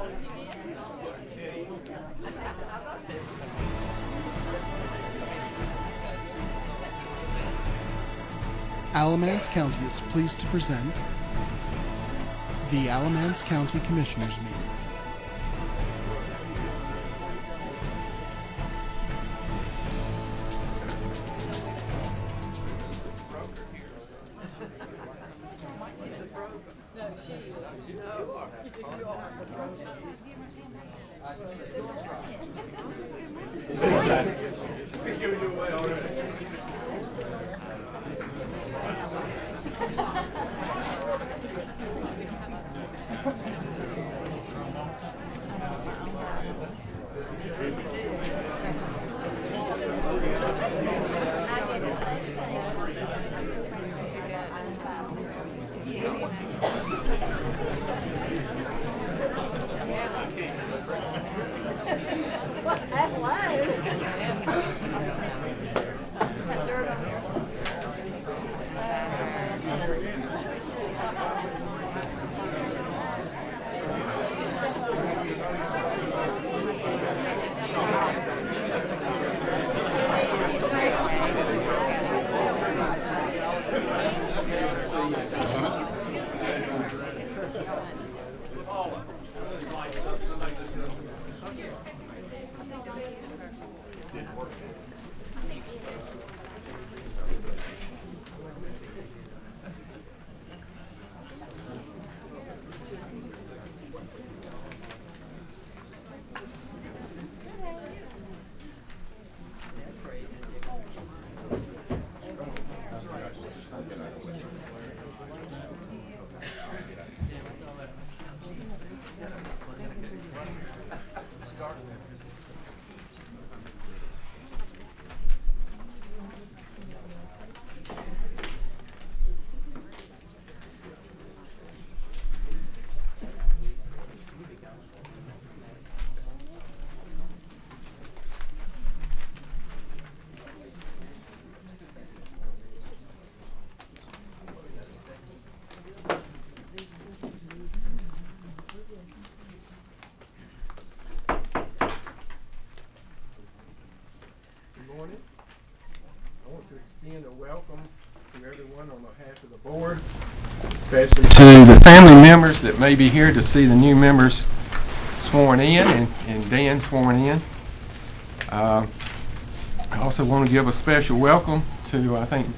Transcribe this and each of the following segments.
Alamance County is pleased to present the Alamance County Commissioners Meeting. A welcome to everyone on behalf of the board, especially to the family members that may be here to see the new members sworn in and Dan sworn in. I also want to give a special welcome to, I think,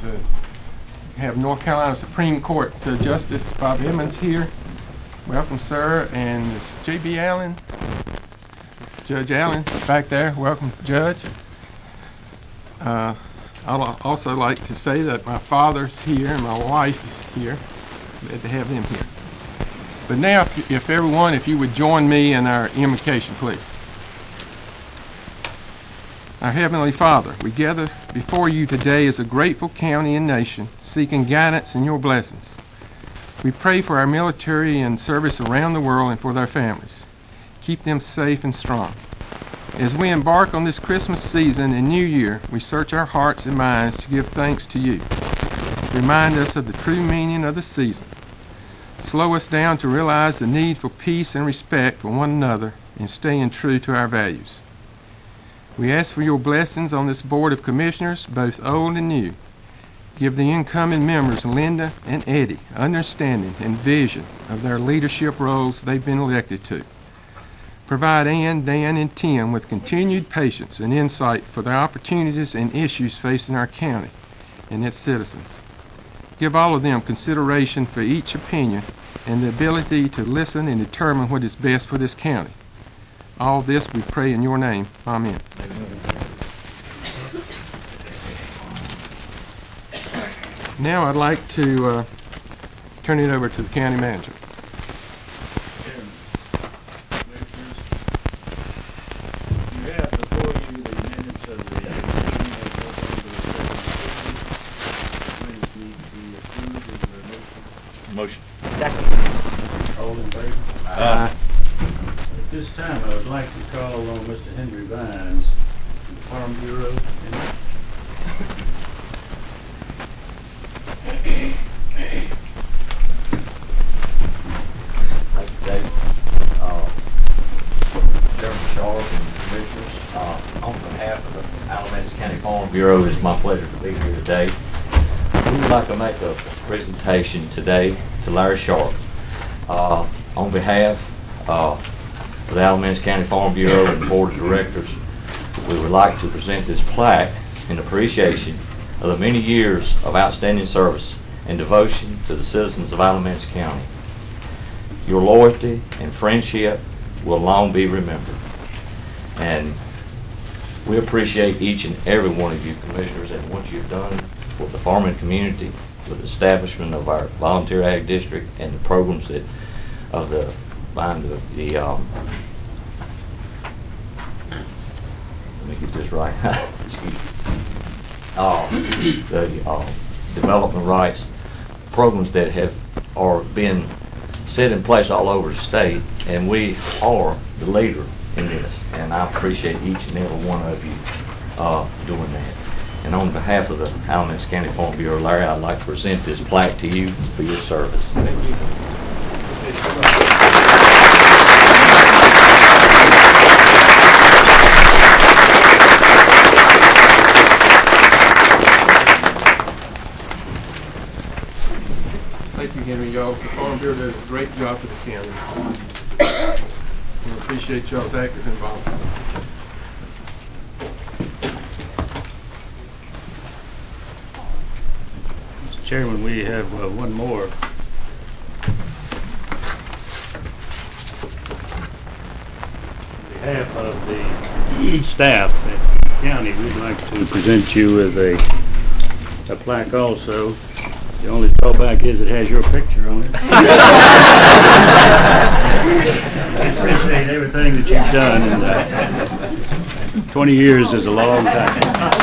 have North Carolina Supreme Court Justice Bob Emmons here. Welcome, sir. And it's J.B. Allen, Judge Allen back there. Welcome, Judge. I'd also like to say that my father's here and my wife is here. Glad to have them here. But now, if you would join me in our invocation, please. Our Heavenly Father, we gather before you today as a grateful county and nation, seeking guidance and your blessings. We pray for our military and service around the world and for their families. Keep them safe and strong. As we embark on this Christmas season and New Year, we search our hearts and minds to give thanks to you. Remind us of the true meaning of the season. Slow us down to realize the need for peace and respect for one another and staying true to our values. We ask for your blessings on this Board of Commissioners, both old and new. Give the incoming members, Linda and Eddie, understanding and vision of their leadership roles they've been elected to. Provide Ann, Dan, and Tim with continued patience and insight for the opportunities and issues facing our county and its citizens. Give all of them consideration for each opinion and the ability to listen and determine what is best for this county. All this we pray in your name. Amen. Now I'd like to turn it over to the county manager. Motion. Second. All in favor? Aye. At this time, I would like to call on Mr. Henry Vines from the Farm Bureau. Dave, Alamance County Farm Bureau. It's my pleasure to be here today. We would like to make a presentation today to Larry Sharp. On behalf of the Alamance County Farm Bureau and the Board of Directors, we would like to present this plaque in appreciation of the many years of outstanding service and devotion to the citizens of Alamance County. Your loyalty and friendship will long be remembered. And we appreciate each and every one of you commissioners and what you've done for the farming community, for the establishment of our volunteer ag district and the programs that of the let me get this right. Excuse me. The development rights programs that are being set in place all over the state, and we are the leader in this, and I appreciate each and every one of you doing that. And on behalf of the Alamance County Farm Bureau, Larry, I'd like to present this plaque to you for your service. Thank you. Thank you, Henry. Y'all, the Farm Bureau does a great job for the county. We appreciate y'all's active involvement. Mr. Chairman, we have one more. On behalf of the staff at the county, we'd like to present you with a plaque also. The only drawback is it has your picture on it. I appreciate everything that you've done, and 20 years is a long time.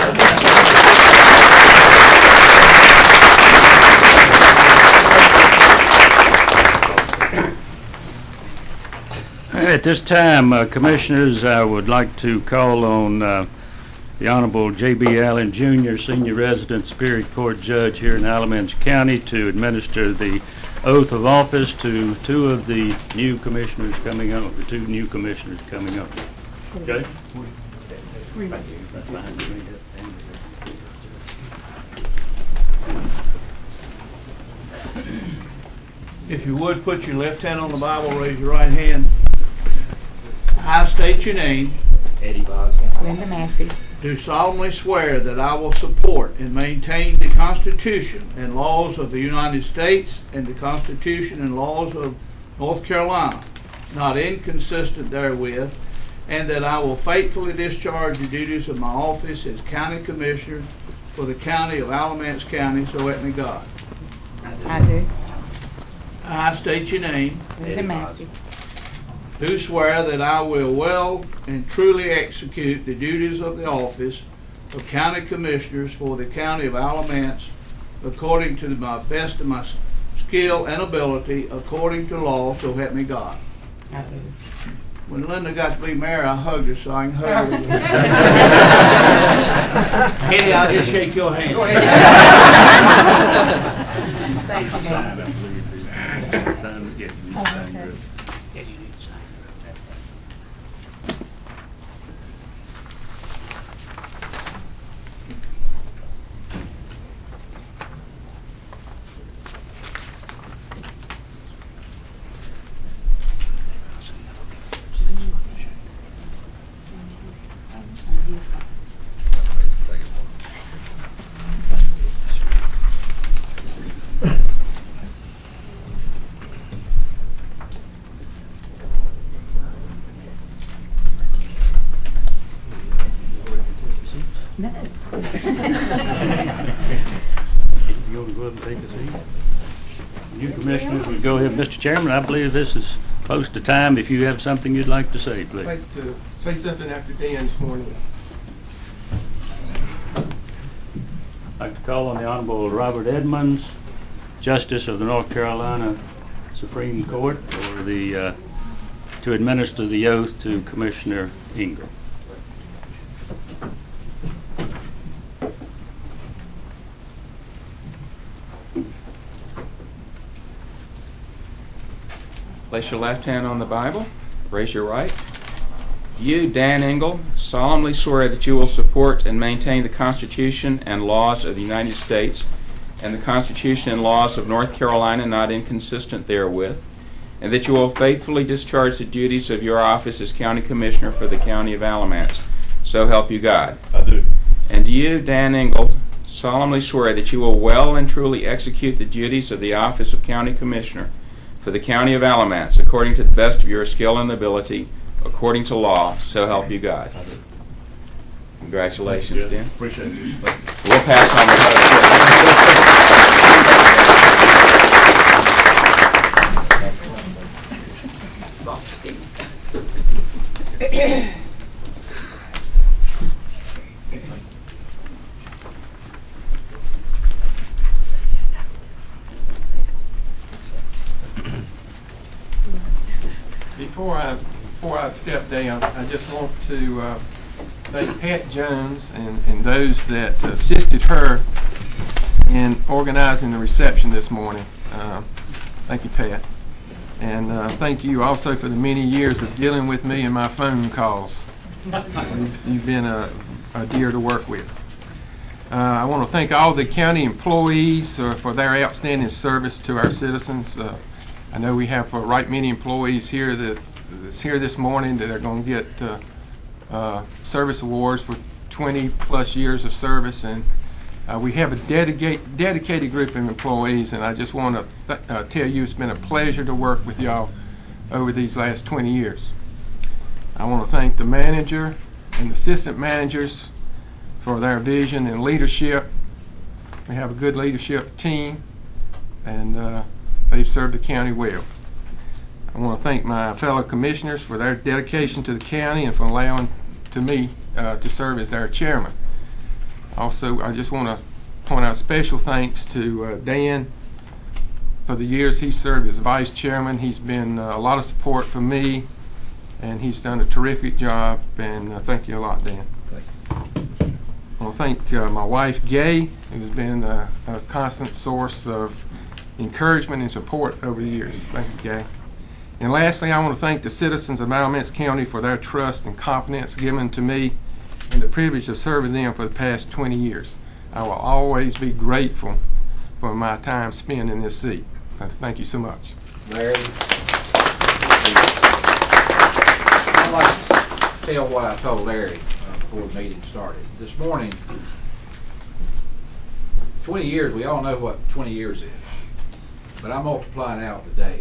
At this time, Commissioners, I would like to call on the Honorable J.B. Allen, Jr., Senior Resident Superior Court Judge here in Alamance County, to administer the oath of office to two of the new commissioners coming up, the two new commissioners coming up. Okay? If you would, put your left hand on the Bible, raise your right hand. I state your name. Eddie Boswell. Linda Massey. Do solemnly swear that I will support and maintain the Constitution and laws of the United States and the Constitution and laws of North Carolina, not inconsistent therewith, and that I will faithfully discharge the duties of my office as County Commissioner for the County of Alamance County, so help me God. I do. I state your name. Linda Massey. Do swear that I will well and truly execute the duties of the office of County Commissioners for the County of Alamance according to my best of my skill and ability, according to law, so help me God. I do. When Linda got to be mayor, I hugged her so I can hug her. Eddie, I'll just shake your hand. Thank you, Dad. No. You want to go ahead and take a seat? New commissioners, we go ahead. Mr. Chairman, I believe this is close to time. If you have something you'd like to say, please. I'd like to say something after Dan's morning. I'd like to call on the Honorable Robert Edmonds, Justice of the North Carolina Supreme Court, for the to administer the oath to Commissioner Ingram. Place your left hand on the Bible. Raise your right. You, Dan Engel, solemnly swear that you will support and maintain the Constitution and laws of the United States and the Constitution and laws of North Carolina not inconsistent therewith, and that you will faithfully discharge the duties of your office as County Commissioner for the County of Alamance. So help you God. I do. And do you, Dan Engel, solemnly swear that you will well and truly execute the duties of the office of County Commissioner for the County of Alamance according to the best of your skill and ability, according to law, so help you God? I do. Congratulations, Dan. Appreciate it. We'll pass on the Before I step down, I just want to thank Pat Jones and those that assisted her in organizing the reception this morning. Thank you, Pat. And thank you also for the many years of dealing with me and my phone calls. You've been a dear to work with. I want to thank all the county employees for their outstanding service to our citizens. I know we have a right many employees here that's here this morning that are going to get service awards for 20 plus years of service, and we have a dedicated group of employees, and I just want to tell you it's been a pleasure to work with y'all over these last 20 years. I want to thank the manager and assistant managers for their vision and leadership. We have a good leadership team, and they've served the county well. I want to thank my fellow commissioners for their dedication to the county and for allowing me to serve as their chairman. Also, I just want to point out special thanks to Dan for the years he served as vice chairman. He's been a lot of support for me, and he's done a terrific job, and thank you a lot, Dan. I want to thank my wife, Gay, who's been a constant source of encouragement and support over the years. Thank you, Gay. And lastly, I want to thank the citizens of Alamance County for their trust and confidence given to me and the privilege of serving them for the past 20 years. I will always be grateful for my time spent in this seat. Thank you so much. Larry, I'd like to tell what I told Larry before the meeting started. This morning, 20 years, we all know what 20 years is, but I'm multiplying out the days.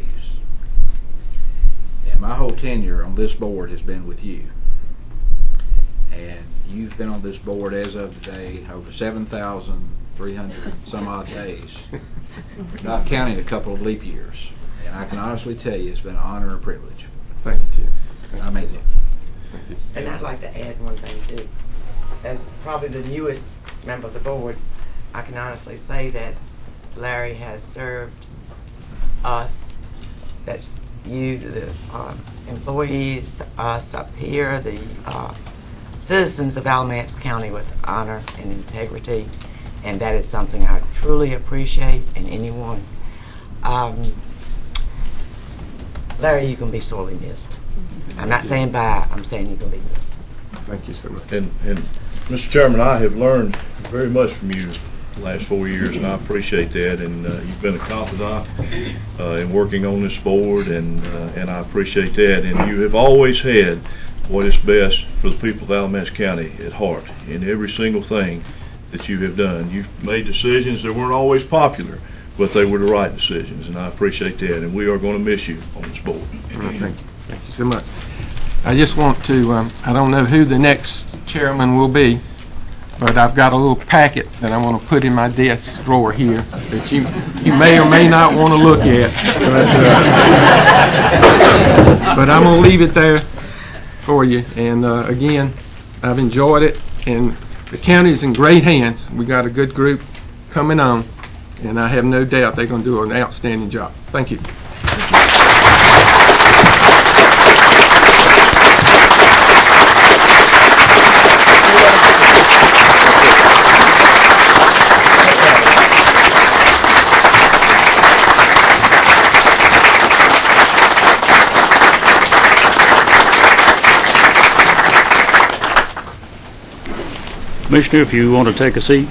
And my whole tenure on this board has been with you. And you've been on this board as of today over 7,300 some odd days, not counting a couple of leap years. And I can honestly tell you it's been an honor and a privilege. Thank you, Tim. I mean it. Thank you. And I'd like to add one thing too. As probably the newest member of the board, I can honestly say that Larry has served us, that's you, the employees, us up here, the citizens of Alamance County with honor and integrity, and that is something I truly appreciate in anyone. Larry, you can be sorely missed. I'm not saying bye, I'm saying you can be missed. Thank you so much. And Mr. Chairman, I have learned very much from you the last 4 years, and I appreciate that. And you've been a confidant in working on this board, and I appreciate that. And you have always had what is best for the people of Alamance County at heart in every single thing that you have done. You've made decisions that weren't always popular, but they were the right decisions, and I appreciate that. And we are going to miss you on this board. Thank you. Thank you so much. I just want to, I don't know who the next chairman will be, but I've got a little packet that I want to put in my desk drawer here that you may or may not want to look at. But I'm going to leave it there for you. And again, I've enjoyed it, and the county's in great hands. We got a good group coming on, and I have no doubt they're going to do an outstanding job. Thank you. Commissioner, if you want to take a seat.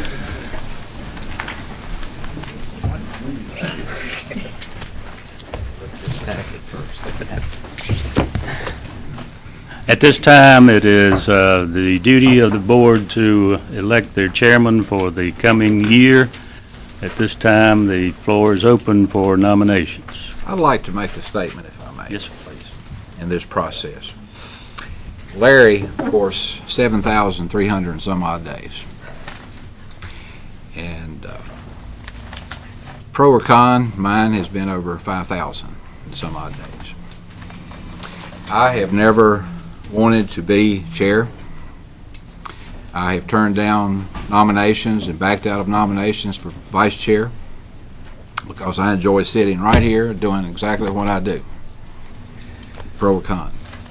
At this time, it is the duty of the board to elect their chairman for the coming year. At this time, the floor is open for nominations. I'd like to make a statement, if I may. Yes, sir. Please, in this process. Larry, of course, 7,300 and some odd days. And pro or con, mine has been over 5,000 and some odd days. I have never wanted to be chair. I have turned down nominations and backed out of nominations for vice chair because I enjoy sitting right here doing exactly what I do, pro or con.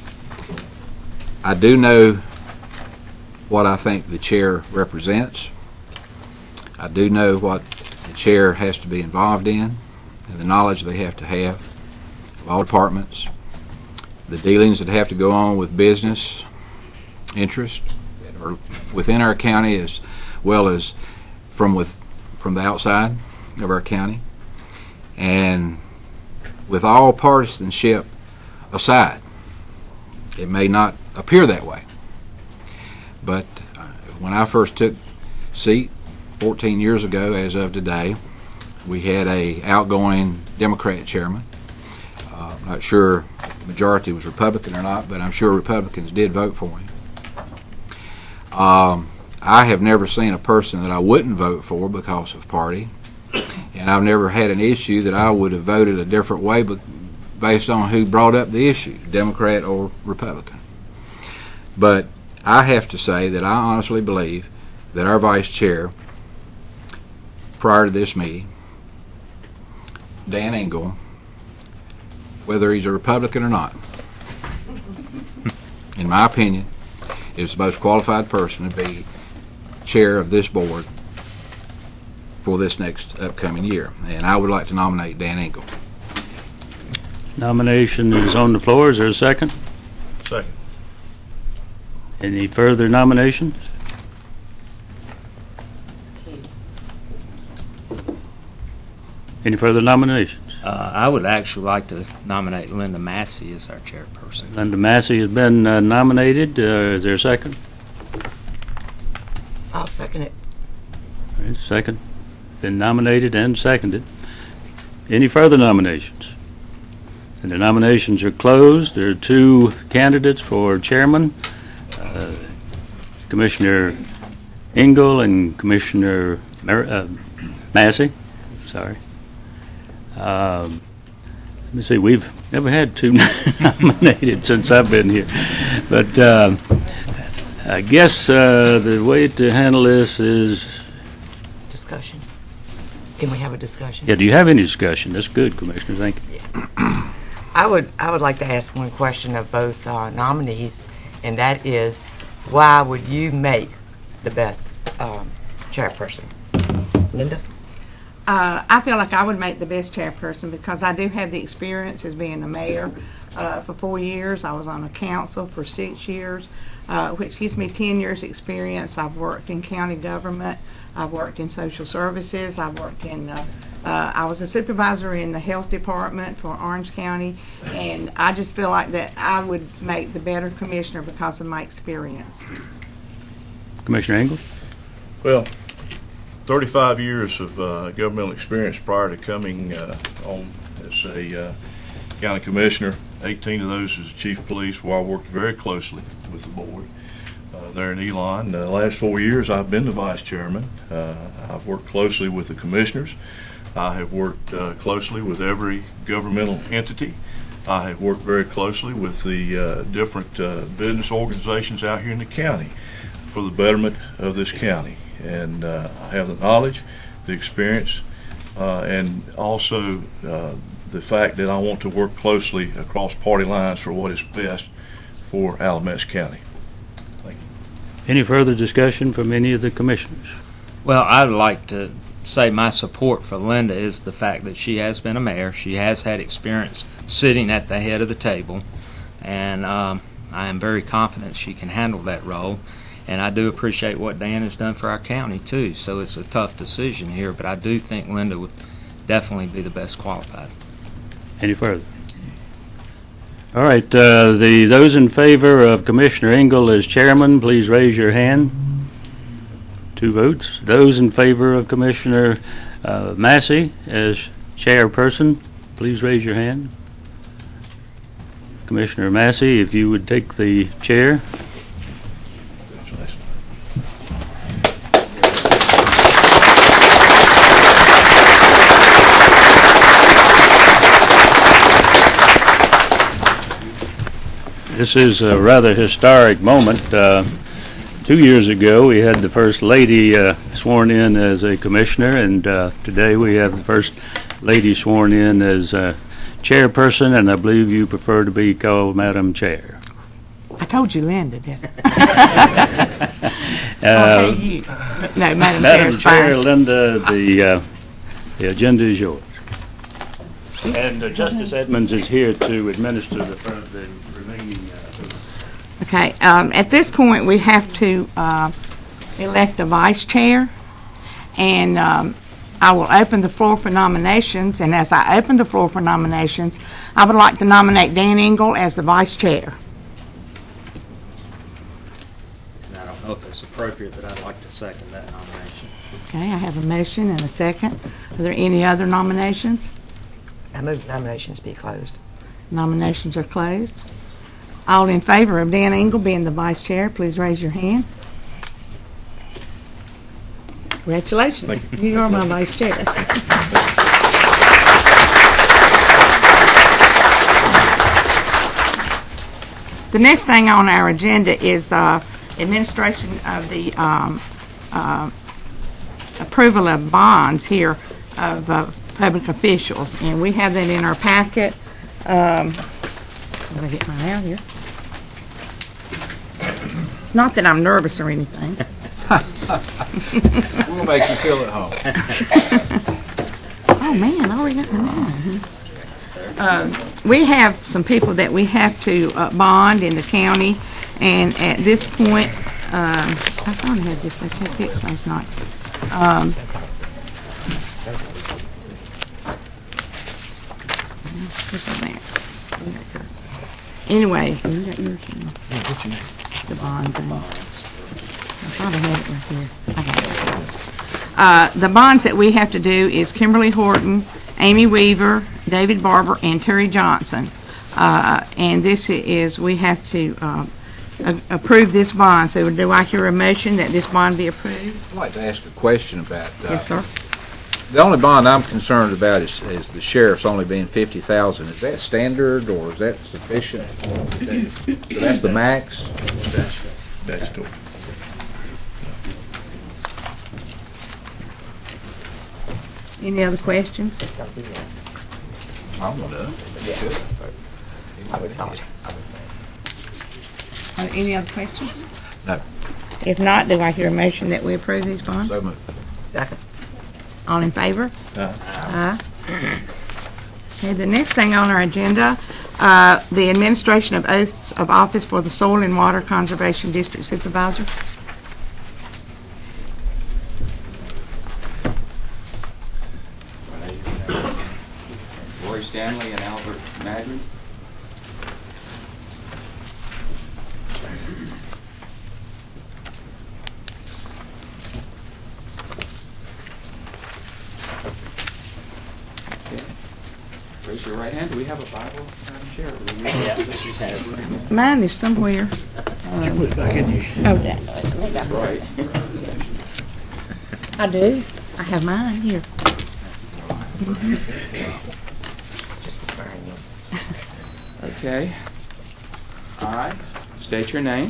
I do know what I think the chair represents. I do know what the chair has to be involved in and the knowledge they have to have of all departments, the dealings that have to go on with business interests that are within our county as well as from the outside of our county. And with all partisanship aside, it may not appear that way, but when I first took seat 14 years ago as of today, we had a outgoing Democrat chairman. I'm not sure the majority was Republican or not, but I'm sure Republicans did vote for him. I have never seen a person that I wouldn't vote for because of party, and I've never had an issue that I would have voted a different way but based on who brought up the issue, Democrat or Republican. But I have to say that I honestly believe that our vice chair, prior to this meeting, Dan Engel, whether he's a Republican or not, in my opinion, is the most qualified person to be chair of this board for this next upcoming year. And I would like to nominate Dan Engel. Nomination is on the floor. Is there a second? Second. Any further nominations? Any further nominations? I would actually like to nominate Linda Massey as our chairperson. Linda Massey has been nominated. Is there a second? I'll second it. All right, second. Been nominated and seconded. Any further nominations? And the nominations are closed. There are two candidates for chairman, Commissioner Engel and Commissioner Massey. Sorry. Let me see. We've never had two nominated since I've been here, but I guess the way to handle this is Discussion. Can we have a discussion? yeah. Do you have any discussion? That's good, Commissioner. Thank you. I would like to ask one question of both nominees, and that is, why would you make the best chairperson? Linda? I feel like I would make the best chairperson because I do have the experience as being the mayor for 4 years. I was on a council for 6 years, which gives me 10 years experience. I've worked in county government. I've worked in social services. I've worked in, I was a supervisor in the health department for Orange County, and I just feel like that I would make the better commissioner because of my experience. Commissioner Engel? Well, 35 years of governmental experience prior to coming on as a county commissioner. 18 of those as chief of police, where I worked very closely with the board there in Elon. The last 4 years I've been the vice chairman. I've worked closely with the commissioners. I have worked closely with every governmental entity. I have worked very closely with the different business organizations out here in the county for the betterment of this county. And I have the knowledge, the experience, and also the fact that I want to work closely across party lines for what is best for Alamance County. Thank you. Any further discussion from any of the commissioners? Well, I would like to say my support for Linda is the fact that she has been a mayor. She has had experience sitting at the head of the table, and I am very confident she can handle that role. And I do appreciate what Dan has done for our county, too. So it's a tough decision here, but I do think Linda would definitely be the best qualified. Any further? All right, those in favor of Commissioner Engel as chairman, please raise your hand. 2 votes. Those in favor of Commissioner Massey as chairperson, please raise your hand. Commissioner Massey, if you would take the chair. This is a rather historic moment. 2 years ago, we had the First Lady sworn in as a commissioner, and today we have the First Lady sworn in as chairperson, and I believe you prefer to be called Madam Chair. I told you Linda, didn't I? Okay, you. No, Madam Chair is Chair, fine. Linda, the agenda is yours. And Justice Edmonds is here to administer the remaining. Okay, at this point, we have to elect a vice chair, and I will open the floor for nominations, and as I open the floor for nominations, I would like to nominate Dan Engel as the vice chair. And I don't know if it's appropriate, but I'd like to second that nomination. Okay, I have a motion and a second. Are there any other nominations? I move nominations be closed. Nominations are closed. All in favor of Dan Engel being the vice chair, please raise your hand. Congratulations. Thank you. You are my vice chair. The next thing on our agenda is administration of the approval of bonds here of public officials, and we have that in our packet. I'm going to get mine out here. It's not that I'm nervous or anything. We'll make you feel at home. Oh, man, I already got my name. We have some people that we have to bond in the county, and at this point, I thought I had this. I took it last night. Anyway, you got yours. The bond thing. I thought I had it right here. I got it. The bonds that we have to do is Kimberly Horton, Amy Weaver, David Barber, and Terry Johnson. And this is, we have to approve this bond. So do I hear a motion that this bond be approved? I'd like to ask a question about Yes, sir. the only bond I'm concerned about is the sheriff's only being $50,000. Is that standard or is that sufficient? So that's the max? That's true. Any other questions? I'm done. Any other questions? No. If not, do I hear a motion that we approve these bonds? So moved. Second. All in favor? Aye. Okay, the next thing on our agenda, the administration of oaths of office for the Soil and Water Conservation District Supervisor. Roy Stanley and Albert Madrid. Raise your right hand. Do we have a Bible, Madam Chair? Mine is somewhere. Put it back in you. Oh, That's right. I do. I have mine here. Okay. I state your name.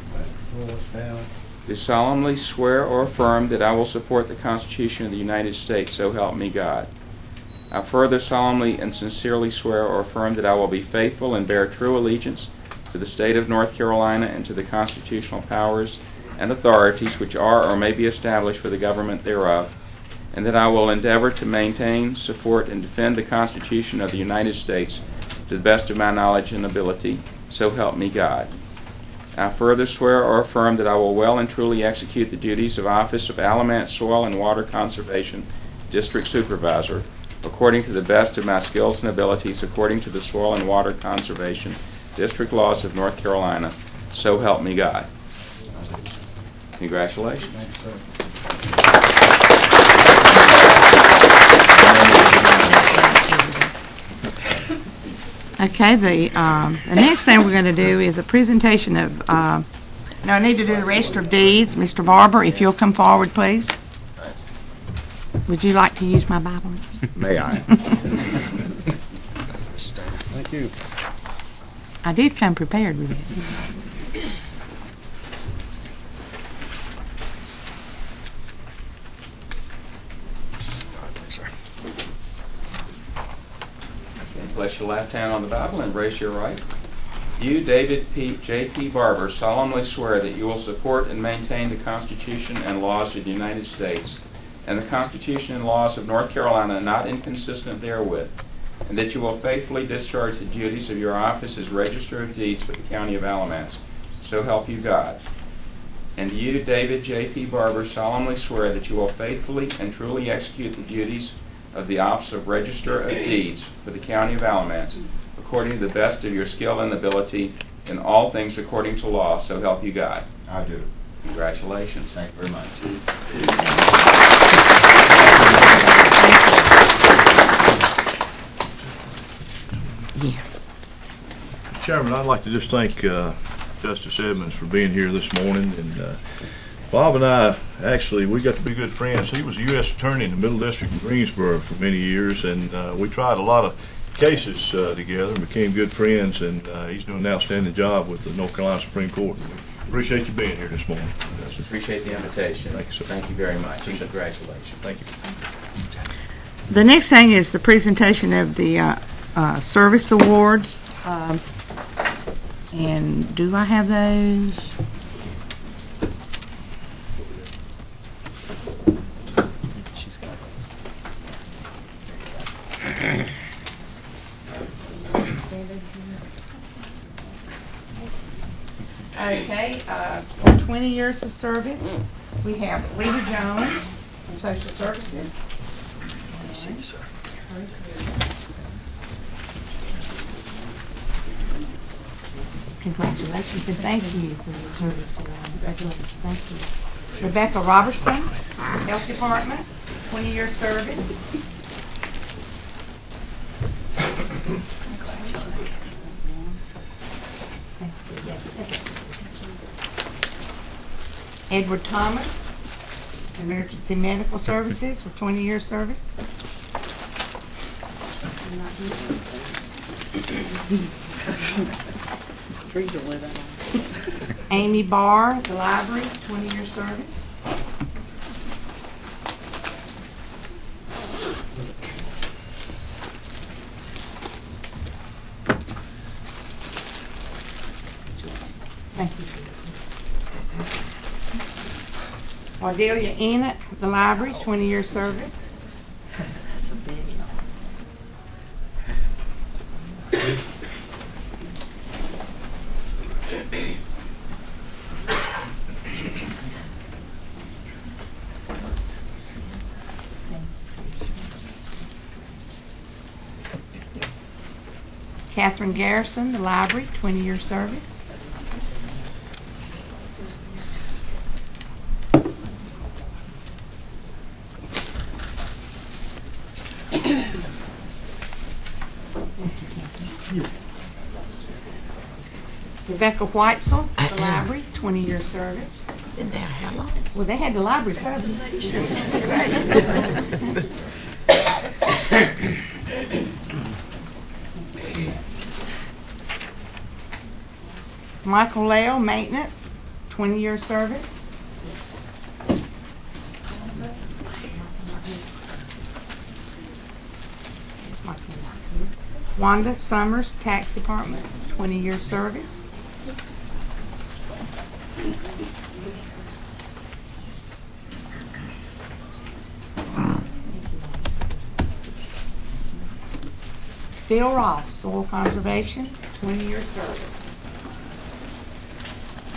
Do solemnly swear or affirm that I will support the Constitution of the United States, so help me God. I further solemnly and sincerely swear or affirm that I will be faithful and bear true allegiance to the state of North Carolina and to the constitutional powers and authorities which are or may be established for the government thereof, and that I will endeavor to maintain, support, and defend the Constitution of the United States to the best of my knowledge and ability, so help me God. I further swear or affirm that I will well and truly execute the duties of Office of Alamance Soil and Water Conservation District Supervisor according to the best of my skills and abilities, according to the Soil and Water Conservation District laws of North Carolina. So help me God. Congratulations. Okay, the next thing we're going to do is a presentation of, no, I need to do the Register of Deeds. Mr. Barber, if you'll come forward, please. Would you like to use my Bible? May I? Thank you. I did come prepared with it. Place your left hand on the Bible and raise your right. You, David J.P. Barber, solemnly swear that you will support and maintain the Constitution and laws of the United States and the Constitution and laws of North Carolina not inconsistent therewith, and that you will faithfully discharge the duties of your office as Register of Deeds for the County of Alamance. So help you God. And you, David J.P. Barber, solemnly swear that you will faithfully and truly execute the duties of the Office of Register of Deeds for the County of Alamance, according to the best of your skill and ability, in all things according to law, so help you God. I do. Congratulations. Thank you very much. Yeah. Chairman, I'd like to just thank Justice Edmonds for being here this morning. And Bob and I, actually, we got to be good friends. He was a U.S. attorney in the Middle District of Greensboro for many years, and we tried a lot of cases together and became good friends, and he's doing an outstanding job with the North Carolina Supreme Court. Appreciate you being here this morning. Appreciate the invitation. Thank you, sir. Thank you very much, and congratulations. Thank you. The next thing is the presentation of the service awards. And do I have those? She's got Okay, for 20 years of service, we have Lita Jones in Social Services. Congratulations and thank you for your service. Congratulations, thank you. Rebecca Robertson, Health Department, 20-year service. Edward Thomas, Emergency Medical Services for 20-year service. Amy Barr, the library, 20-year service. Thank you. Cordelia Enoch, the library, 20-year service. That's a big one. Catherine Garrison, the library, 20-year service. Rebecca Whitesell, the library, 20-year service. Been there how long? Well, they had the library covered. Michael Lale, maintenance, 20-year service. Wanda Summers, tax department, 20-year service. Phil Ross, soil conservation, 20-year service.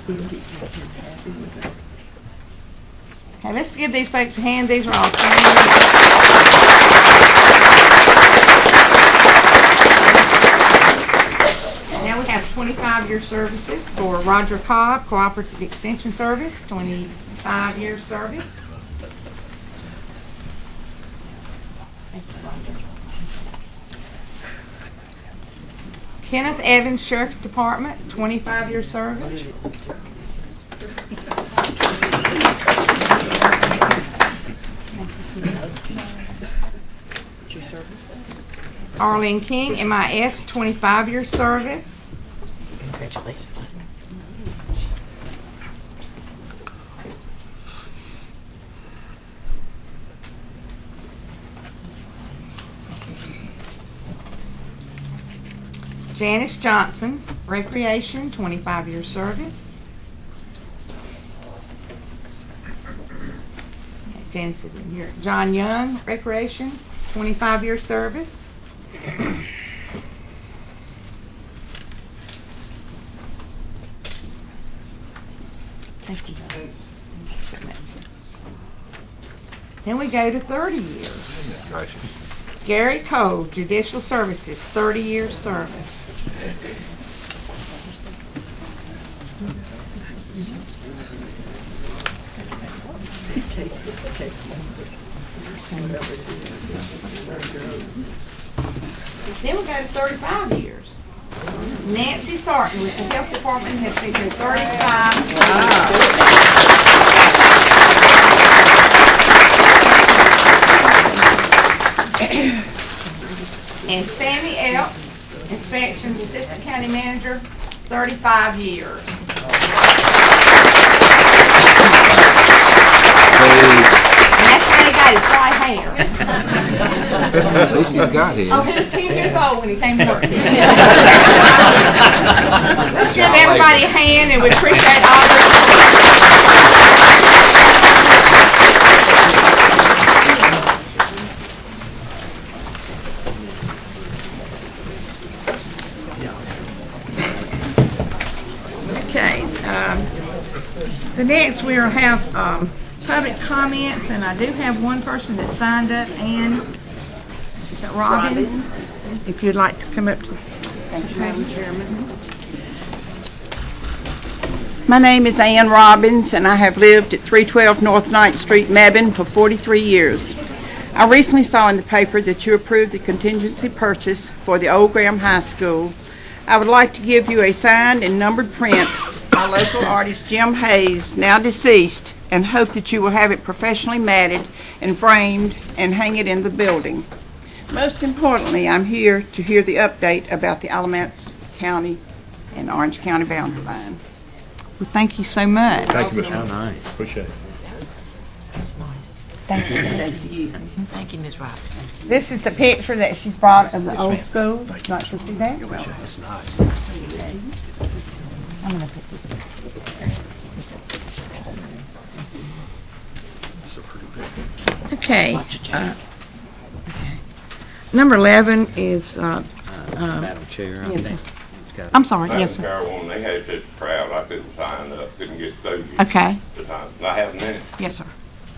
Okay, let's give these folks a hand. These are all Now we have 25-year services for Roger Cobb, Cooperative Extension Service, 25-year service. Kenneth Evans, Sheriff's Department, 25-year service. Arlene King, MIS, 25-year service. Congratulations. Janice Johnson, Recreation, 25-year service. Janice is in here. John Young, Recreation, 25-year service. Thank you so much. Then we go to 30 years. Gary Cole, Judicial Services, 30-year service. Then we go to 35 years. Nancy Sarton with the Health Department has been here 35 And Sammy Elks, Inspections Assistant County Manager, 35 years. And that's how he got his white hair. At least he's got his. Oh, he was 10 years old when he came to work here. Let's give everybody a hand, and we appreciate all their Okay. The next we will have public comments, and I do have one person that signed up, Ann Robbins. If you'd like to come up to. Thank you, Madam Chairman. My name is Ann Robbins, and I have lived at 312 North 9th Street, Mebane, for 43 years. I recently saw in the paper that you approved the contingency purchase for the Old Graham High School. I would like to give you a signed and numbered print by local artist Jim Hayes, now deceased, and hope that you will have it professionally matted and framed and hang it in the building. Most importantly, I'm here to hear the update about the Alamance County and Orange County boundary line. Well, thank you so much. Thank you, Mr. How nice. Appreciate it. That's nice. Thank you. Thank you. Thank you, Ms. Robbins. This is the picture that she's brought of the old school. Like to see that? That's nice. I'm gonna put this. Okay. Number 11 is. Madam Chair, yes, sir. got I'm sorry. Yes, sir. Madam Chairwoman, they had such a crowd, I couldn't sign up, couldn't get through you. Okay. The time. Can I have a minute? Yes, sir.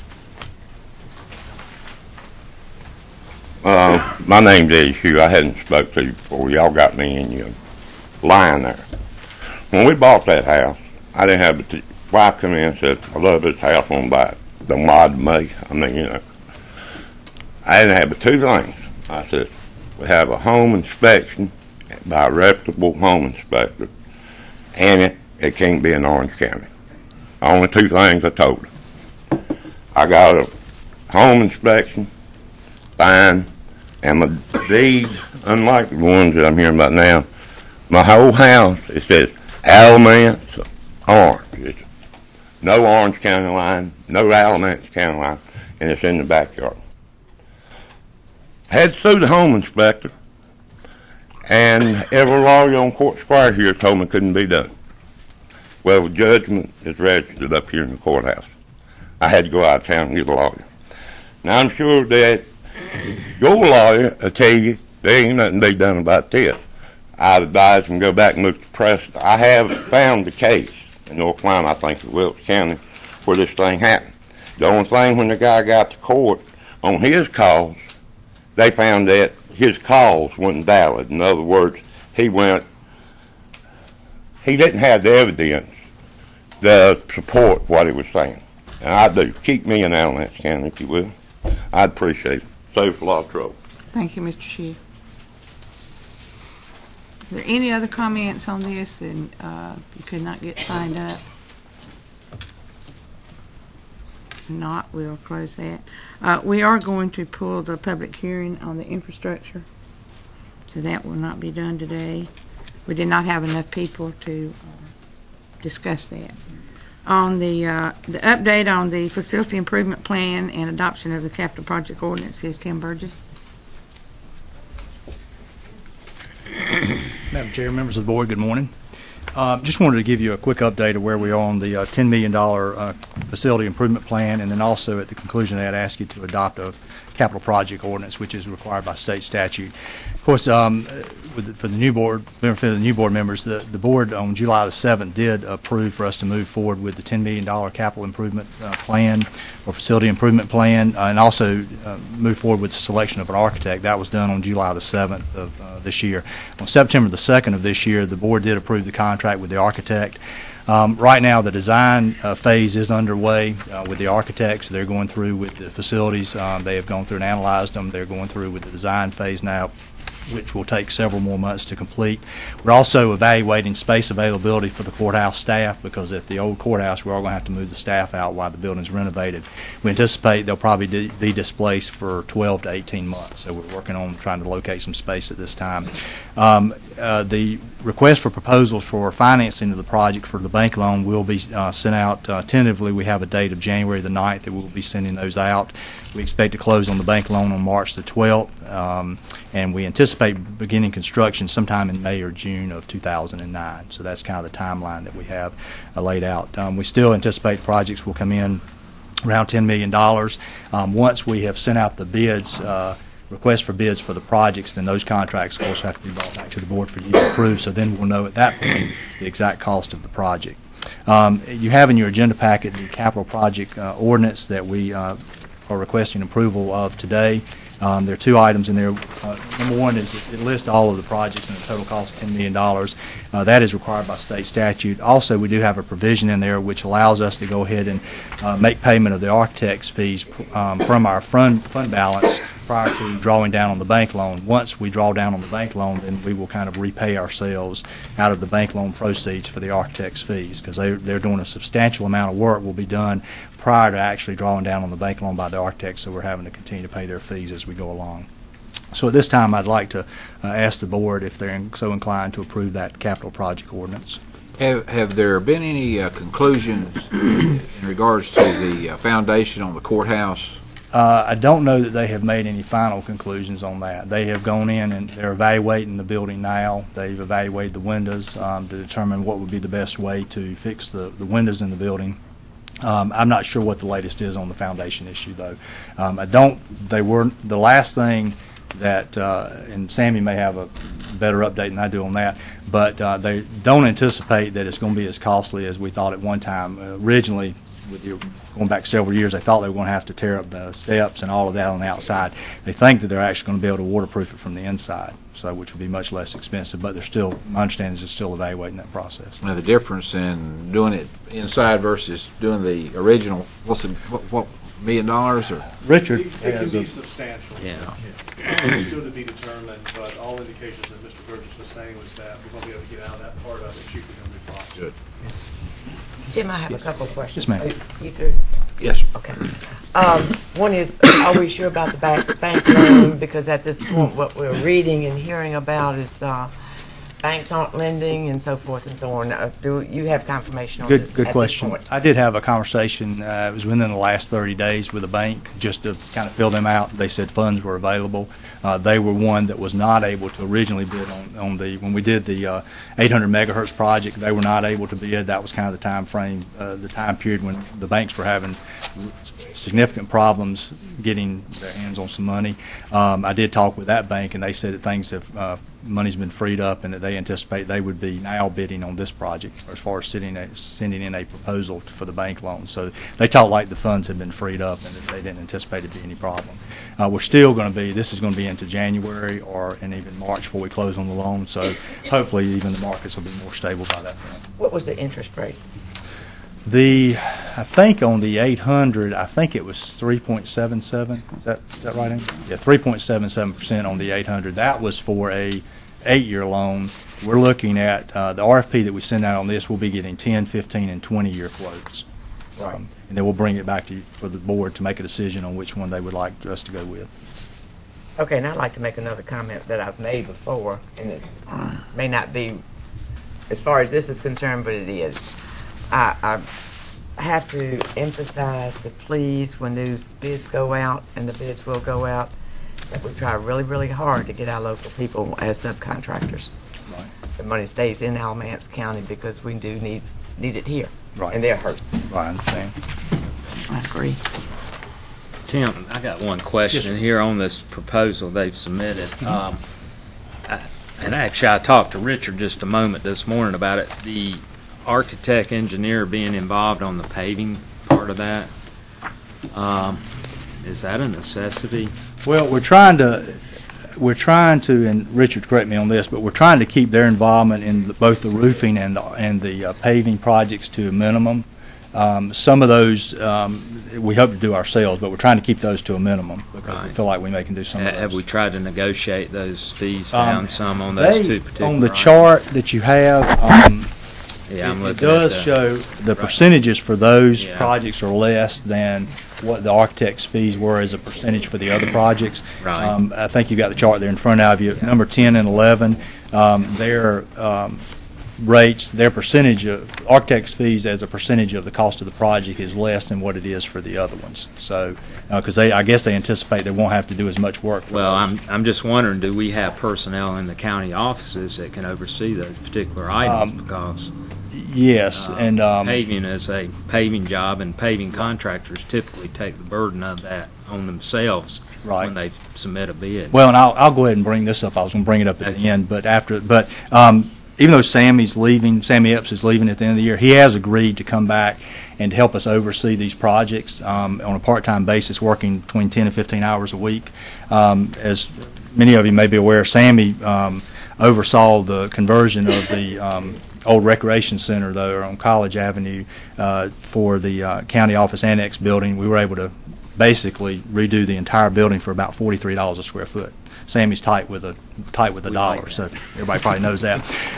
My name's Eddie Shue. I hadn't spoke to you before. Y'all got me in your line there. When we bought that house, I didn't have a wife come in and said, I love this house, I want to buy it. Don't mind me. I mean, you know. I didn't have but two things. I said, we have a home inspection by a reputable home inspector, and it can't be in Orange County. The only two things I told her. I got a home inspection, fine, and my deeds, unlike the ones that I'm hearing about now, my whole house, it says Alamance Orange. It's no Orange County line, no Alamance County line, and it's in the backyard. Had to sue the home inspector, and every lawyer on Court Square here told me it couldn't be done. Well, the judgment is registered up here in the courthouse. I had to go out of town and get a lawyer. Now, I'm sure that your lawyer will tell you there ain't nothing to be done about this. I'd advise them to go back and look at the precedent. I have found the case, in North Carolina, I think, in Wilkes County, where this thing happened. The only thing, when the guy got to court on his cause, they found that his cause wasn't valid. In other words, he didn't have the evidence to support what he was saying. And I do. Keep me in Alamance County, if you will. I'd appreciate it. Saves a lot of trouble. Thank you, Mr. Schiff. Is there any other comments on this, and you could not get signed up? If not, we'll close that. We are going to pull the public hearing on the infrastructure, so that will not be done today. We did not have enough people to discuss that. On the update on the facility improvement plan and adoption of the capital project ordinance is Tim Burgess. Madam Chair, members of the board, good morning. Just wanted to give you a quick update of where we are on the $10 million facility improvement plan, and then also at the conclusion of that, ask you to adopt a capital project ordinance, which is required by state statute. Of course, for the new board members, the board on July the 7th did approve for us to move forward with the $10 million capital improvement plan or facility improvement plan, and also move forward with the selection of an architect. That was done on July the 7th of this year. On September the 2nd of this year, the board did approve the contract with the architect. Right now, the design phase is underway with the architects. They're going through with the facilities. They have gone through and analyzed them. They're going through with the design phase now, which will take several more months to complete. We're also evaluating space availability for the courthouse staff, because at the old courthouse, we're all going to have to move the staff out while the building's renovated. We anticipate they'll probably be displaced for 12 to 18 months, so we're working on trying to locate some space at this time. The request for proposals for financing of the project for the bank loan will be sent out tentatively. We have a date of January the 9th that we'll be sending those out. We expect to close on the bank loan on March the 12th, and we anticipate beginning construction sometime in May or June of 2009. So that's kind of the timeline that we have laid out. We still anticipate projects will come in around $10 million. Once we have sent out the bids, requests for bids for the projects, then those contracts, of course, have to be brought back to the board for you to approve. So then we'll know at that point the exact cost of the project. You have in your agenda packet the capital project ordinance that we are requesting approval of today. There are two items in there. Number one is it lists all of the projects and the total cost of $10 million. That is required by state statute. Also, we do have a provision in there which allows us to go ahead and make payment of the architect's fees from our fund balance prior to drawing down on the bank loan. Once we draw down on the bank loan, then we will kind of repay ourselves out of the bank loan proceeds for the architect's fees, because they're doing a substantial amount of work will be done prior to actually drawing down on the bank loan by the architect, so we're having to continue to pay their fees as we go along. So at this time, I'd like to ask the board if they're so inclined to approve that capital project ordinance. Have there been any conclusions in regards to the foundation on the courthouse? I don't know that they have made any final conclusions on that. They have gone in and they're evaluating the building now. They've evaluated the windows to determine what would be the best way to fix the windows in the building. I'm not sure what the latest is on the foundation issue, though. They were the last thing that, and Sammy may have a better update than I do on that, but they don't anticipate that it's going to be as costly as we thought at one time. Originally, going back several years, they thought they were going to have to tear up the steps and all of that on the outside. They think that they're actually going to be able to waterproof it from the inside, so which would be much less expensive. But they're still, my understanding is they're still evaluating that process. Now, the difference in doing it inside versus doing the original, what $1 million or? Richard, it can be substantial. Yeah. It's still to be determined, but all indications that Mr. Burgess was saying was that we're going to be able to get out of that part of it cheaper than we thought. Good. Jim, I have a couple of questions. Yes, ma'am. You through? Yes. Okay. One is, are we sure about the bank loan? Because at this point, what we're reading and hearing about is banks aren't lending and so forth and so on. Do you have confirmation on this? Good question. I did have a conversation. It was within the last 30 days with a bank just to kind of fill them out. They said funds were available. They were one that was not able to originally bid on when we did the 800 megahertz project. They were not able to bid. That was kind of the time frame, the time period when the banks were having significant problems getting their hands on some money. I did talk with that bank, and they said that things have money's been freed up, and that they anticipate they would be now bidding on this project as far as sending in a proposal for the bank loan. So they talked like the funds had been freed up and that they didn't anticipate it to be any problem. We're still going to be, this is going to be into January and even March before we close on the loan. So hopefully even the markets will be more stable by that point. What was the interest rate? I think on the 800, I think it was 3.77. Is that right, Amy? Yeah, 3.77% on the 800. That was for a 8-year loan. We're looking at the RFP that we send out on this. We'll be getting 10, 15, and 20-year quotes. Right. And then we'll bring it back to you for the board to make a decision on which one they would like us to go with. Okay, and I'd like to make another comment that I've made before, and it may not be as far as this is concerned, but it is. I have to emphasize that please, when those bids go out, and the bids will go out, that we try really, really hard to get our local people as subcontractors. Right. The money stays in Alamance County because we do need it here. Right. And they're hurt. Right, I understand. I agree. Tim, I got one question here on this proposal they've submitted. And actually, I talked to Richard just a moment this morning about it. The architect engineer being involved on the paving part of that, is that a necessity? Well, we're trying to, and Richard, correct me on this, but we're trying to keep their involvement in both the roofing and the paving projects to a minimum. Some of those we hope to do ourselves, but we're trying to keep those to a minimum because we feel like we can do some of those. Have we tried to negotiate those fees down some on those two particular on the items? chart that you have, yeah, I'm it looking does at show the percentages for those projects are less than what the architect's fees were as a percentage for the other projects. Right. I think you've got the chart there in front of you. Number 10 and 11, their rates, their percentage of architect's fees as a percentage of the cost of the project is less than what it is for the other ones. So, because I guess they anticipate they won't have to do as much work for those. I'm just wondering, do we have personnel in the county offices that can oversee those particular items? Because yes, and paving is a paving job, and paving contractors typically take the burden of that on themselves when they submit a bid. Well, and I'll go ahead and bring this up. I was going to bring it up at the end, but even though Sammy Epps is leaving at the end of the year, he has agreed to come back and help us oversee these projects on a part-time basis, working between 10 and 15 hours a week. As many of you may be aware, Sammy oversaw the conversion of the old recreation center there on College Avenue for the county office annex building. We were able to basically redo the entire building for about $43 a square foot. Sammy's tight with a dollar, so everybody probably knows that.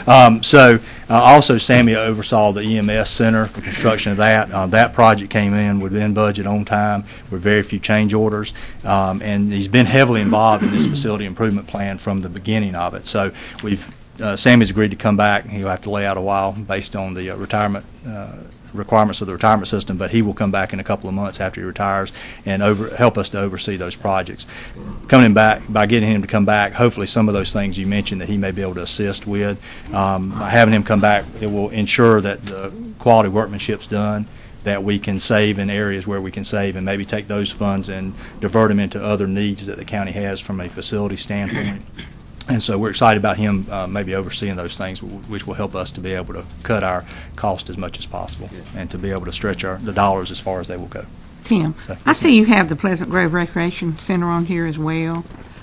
Also, Sammy oversaw the EMS center, the construction of that. That project came in within budget, on time, with very few change orders, and he's been heavily involved in this facility improvement plan from the beginning of it. So Sammy's agreed to come back. He'll have to lay out a while based on the retirement requirements of the retirement system, but he will come back in a couple of months after he retires and help us to oversee those projects. Coming back, by getting him to come back, hopefully some of those things you mentioned that he may be able to assist with. By having him come back, it will ensure that the quality workmanship's done, that we can save in areas where we can save, and maybe take those funds and divert them into other needs that the county has from a facility standpoint. And so we're excited about him maybe overseeing those things, which will help us to be able to cut our cost as much as possible and to be able to stretch the dollars as far as they will go. Tim, I see you have the Pleasant Grove Recreation Center on here as well.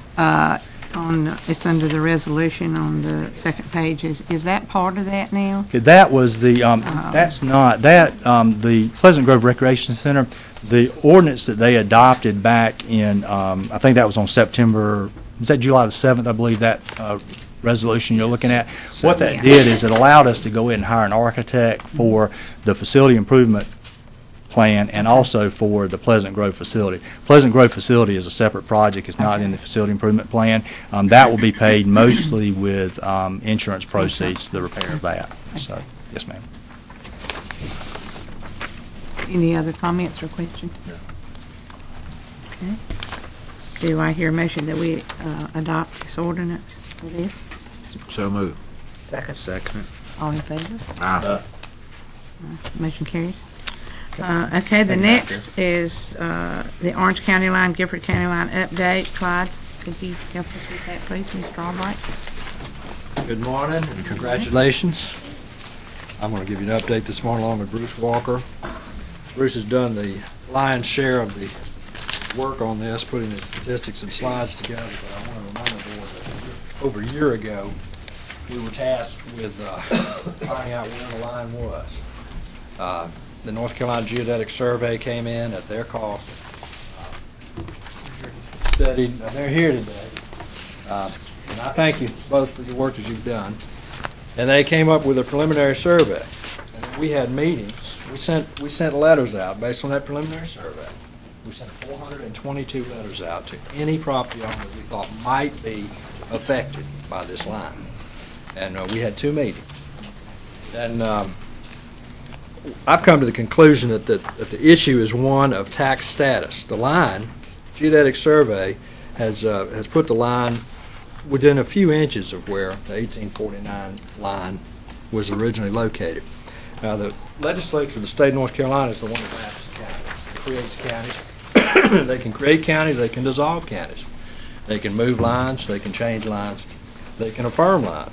It's under the resolution on the second page. Is that part of that now? That was the, that's not, the Pleasant Grove Recreation Center, the ordinance that they adopted back in, I think that was on September, was that July the 7th, I believe, that resolution you're looking at? What that did is it allowed us to go in and hire an architect for the facility improvement plan and also for the Pleasant Grove facility. Pleasant Grove facility is a separate project. It's not in the facility improvement plan. That will be paid mostly with insurance proceeds, the repair of that. So, yes, ma'am. Any other comments or questions? No. Okay. Do I hear a motion that we adopt this ordinance for this? So moved. Second. Second. All in favor? Aye. Motion carries. Okay, the next is the Orange County line, Gifford County line update. Clyde, could you help us with that, please, Mr. Albright? Good morning and congratulations. I'm going to give you an update this morning along with Bruce Walker. Bruce has done the lion's share of the work on this, putting the statistics and slides together, but I want to remind the board that over a year ago, we were tasked with finding out where the line was. The North Carolina Geodetic Survey came in at their cost, studied, and they're here today. And I thank you both for your work that you've done. And they came up with a preliminary survey. And we had meetings. We sent letters out based on that preliminary survey. We sent 422 letters out to any property owner we thought might be affected by this line. And we had 2 meetings. And I've come to the conclusion that the issue is one of tax status. The line, Geodetic Survey, has put the line within a few inches of where the 1849 line was originally located. Now, the legislature of the state of North Carolina is the one that passes counties. It creates counties. They can create counties. They can dissolve counties. They can move lines. They can change lines. They can affirm lines.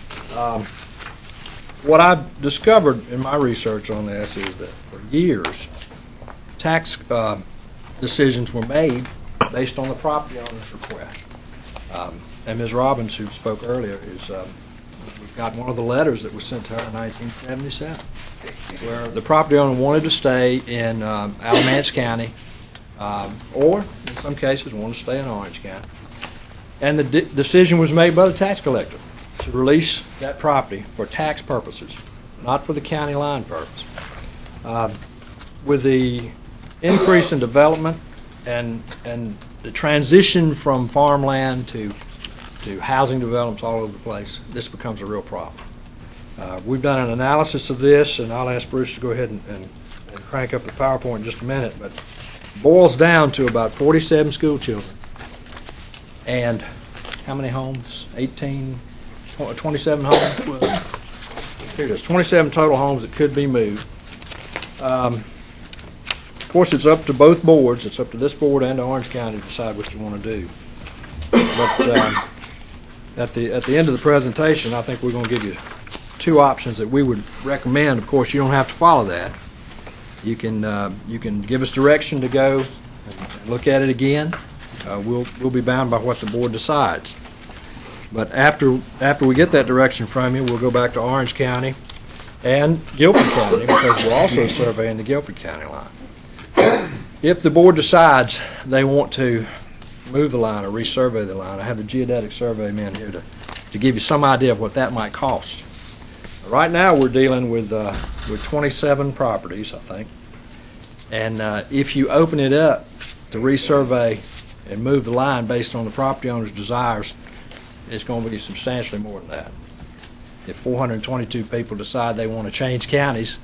What I've discovered in my research on this is that for years, tax decisions were made based on the property owner's request. And Ms. Robbins, who spoke earlier, we've got one of the letters that was sent to her in 1977, where the property owner wanted to stay in Alamance County, or in some cases wanted to stay in Orange County. And the decision was made by the tax collector to release that property for tax purposes, not for the county line purpose. With the increase in development and the transition from farmland to housing developments all over the place, this becomes a real problem. We've done an analysis of this, and I'll ask Bruce to go ahead and crank up the PowerPoint in just a minute, but it boils down to about 47 school children. And how many homes? 27 homes? Here it is, 27 total homes that could be moved. Of course, it's up to both boards. It's up to this board and Orange County to decide what you want to do. But at the end of the presentation, I think we're going to give you 2 options that we would recommend. Of course, you don't have to follow that. You can give us direction to go and look at it again. We'll be bound by what the board decides. But after we get that direction from you, we'll go back to Orange County and Guilford County, because we're also surveying the Guilford County line. If the board decides they want to move the line or resurvey the line, I have the Geodetic Survey men here to give you some idea of what that might cost. Right now we're dealing with 27 properties, I think. And if you open it up to resurvey and move the line based on the property owner's desires, it's going to be substantially more than that. If 422 people decide they want to change counties,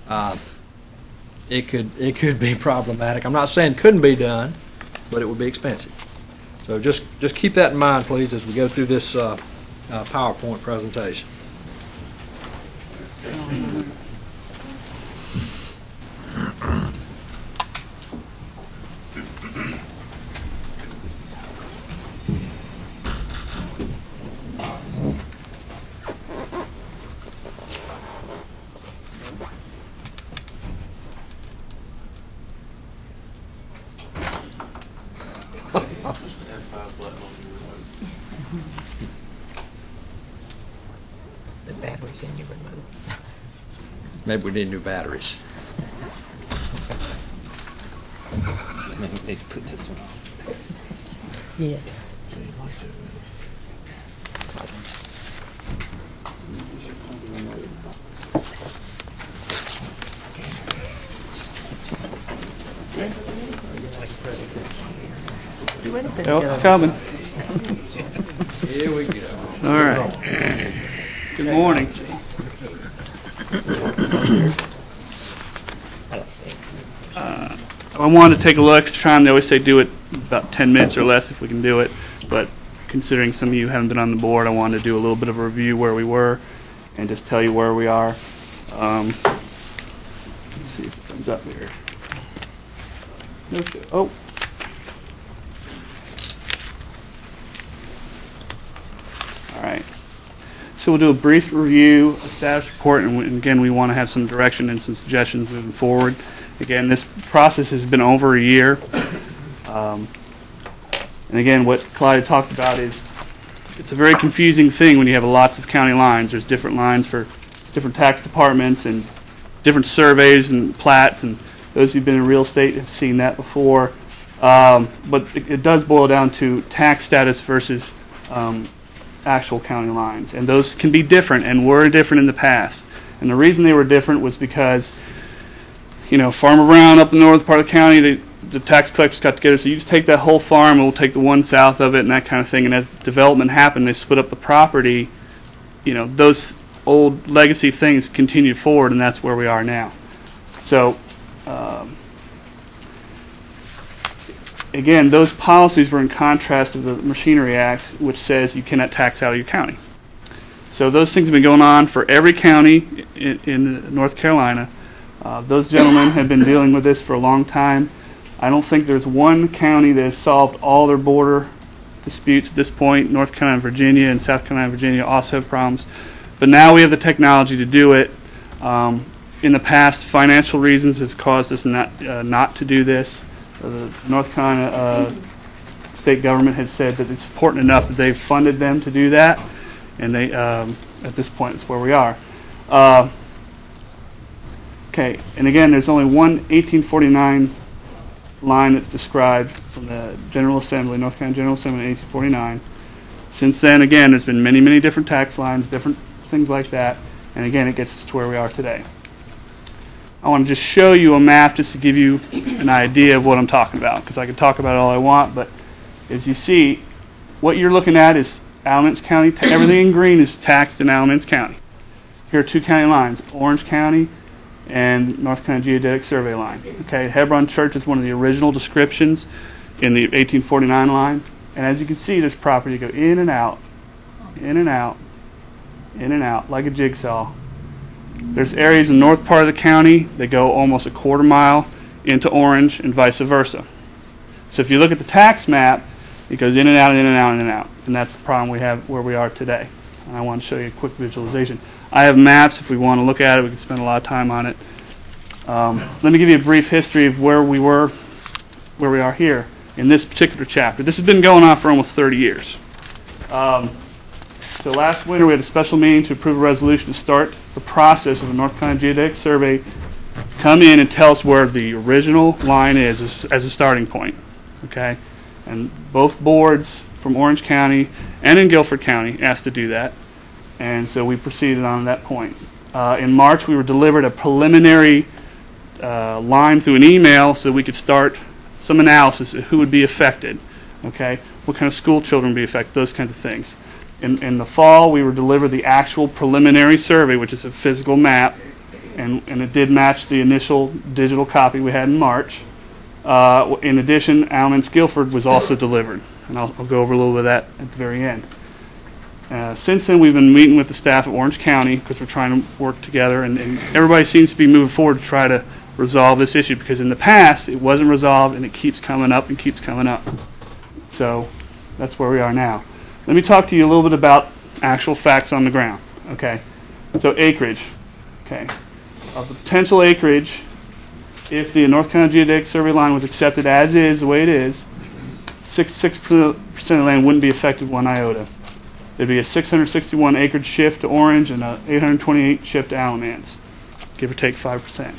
it could be problematic. I'm not saying it couldn't be done, but it would be expensive. So just keep that in mind, please, as we go through this PowerPoint presentation. The batteries in your remote. Maybe we need new batteries. Maybe we need to put this one on. Yeah. Well, it's coming. Here we go. All right. Good morning. I wanted to take a little extra time. They always say do it about 10 minutes or less if we can do it. But considering some of you haven't been on the board, I wanted to do a little bit of a review where we were and just tell you where we are. Let's see if I Who's up here? Okay. Oh. All right. So we'll do a brief review, a status report, and again, we want to have some direction and some suggestions moving forward. Again, this process has been over a year. And again, what Clyde talked about is it's a very confusing thing when you have lots of county lines. There's different lines for different tax departments and different surveys and plats, and those who've been in real estate have seen that before. But it does boil down to tax status versus actual county lines, and those can be different and were different in the past. And the reason they were different was because, you know, Farmer Brown up in the north part of the county, the tax collectors got together, so you just take that whole farm and we'll take the one south of it and that kind of thing. And as development happened, they split up the property. You know, those old legacy things continued forward, and that's where we are now. So again, those policies were in contrast to the Machinery Act, which says you cannot tax out of your county. So those things have been going on for every county in North Carolina. Those gentlemen have been dealing with this for a long time. I don't think there's one county that has solved all their border disputes at this point. North Carolina and Virginia and South Carolina and Virginia also have problems. But now we have the technology to do it. In the past, financial reasons have caused us not to do this. The North Carolina state government has said that it's important enough that they've funded them to do that, and they at this point it's where we are. Okay, and again, there's only one 1849 line that's described from the General Assembly, North Carolina General Assembly in 1849. Since then, again, there's been many, many different tax lines, different things like that, and again, it gets us to where we are today. I want to just show you a map just to give you an idea of what I'm talking about, because I can talk about it all I want, but as you see, what you're looking at is Alamance County. Everything in green is taxed in Alamance County. Here are two county lines, Orange County and North Carolina Geodetic Survey line. Okay, Hebron Church is one of the original descriptions in the 1849 line, and as you can see, there's property go in and out, in and out, in and out, like a jigsaw. There's areas in the north part of the county that go almost a quarter mile into Orange and vice versa. So if you look at the tax map, it goes in and out, in and out, in and out. And that's the problem we have where we are today. And I want to show you a quick visualization. I have maps. If we want to look at it, we can spend a lot of time on it. Let me give you a brief history of where we were, where we are here in this particular chapter. This has been going on for almost 30 years. So last winter we had a special meeting to approve a resolution to start the process of a North Carolina Geodetic Survey, come in and tell us where the original line is as a starting point. Okay, and both boards from Orange County and in Guilford County asked to do that, and so we proceeded on that point. In March we were delivered a preliminary line through an email so we could start some analysis of who would be affected. Okay, what kind of school children would be affected, those kinds of things. In the fall, we were delivered the actual preliminary survey, which is a physical map, and it did match the initial digital copy we had in March. In addition, Alamance Guilford was also delivered, and I'll go over a little bit of that at the very end. Since then, we've been meeting with the staff at Orange County because we're trying to work together, and everybody seems to be moving forward to try to resolve this issue, because in the past, it wasn't resolved, and it keeps coming up and keeps coming up. So that's where we are now. Let me talk to you a little bit about actual facts on the ground. Okay, so acreage. Okay, of the potential acreage, if the North Carolina Geodetic Survey line was accepted as is, the way it is, 66% of the land wouldn't be affected one iota. There'd be a 661 acreage shift to Orange and a 828 shift to Alamance, give or take 5%.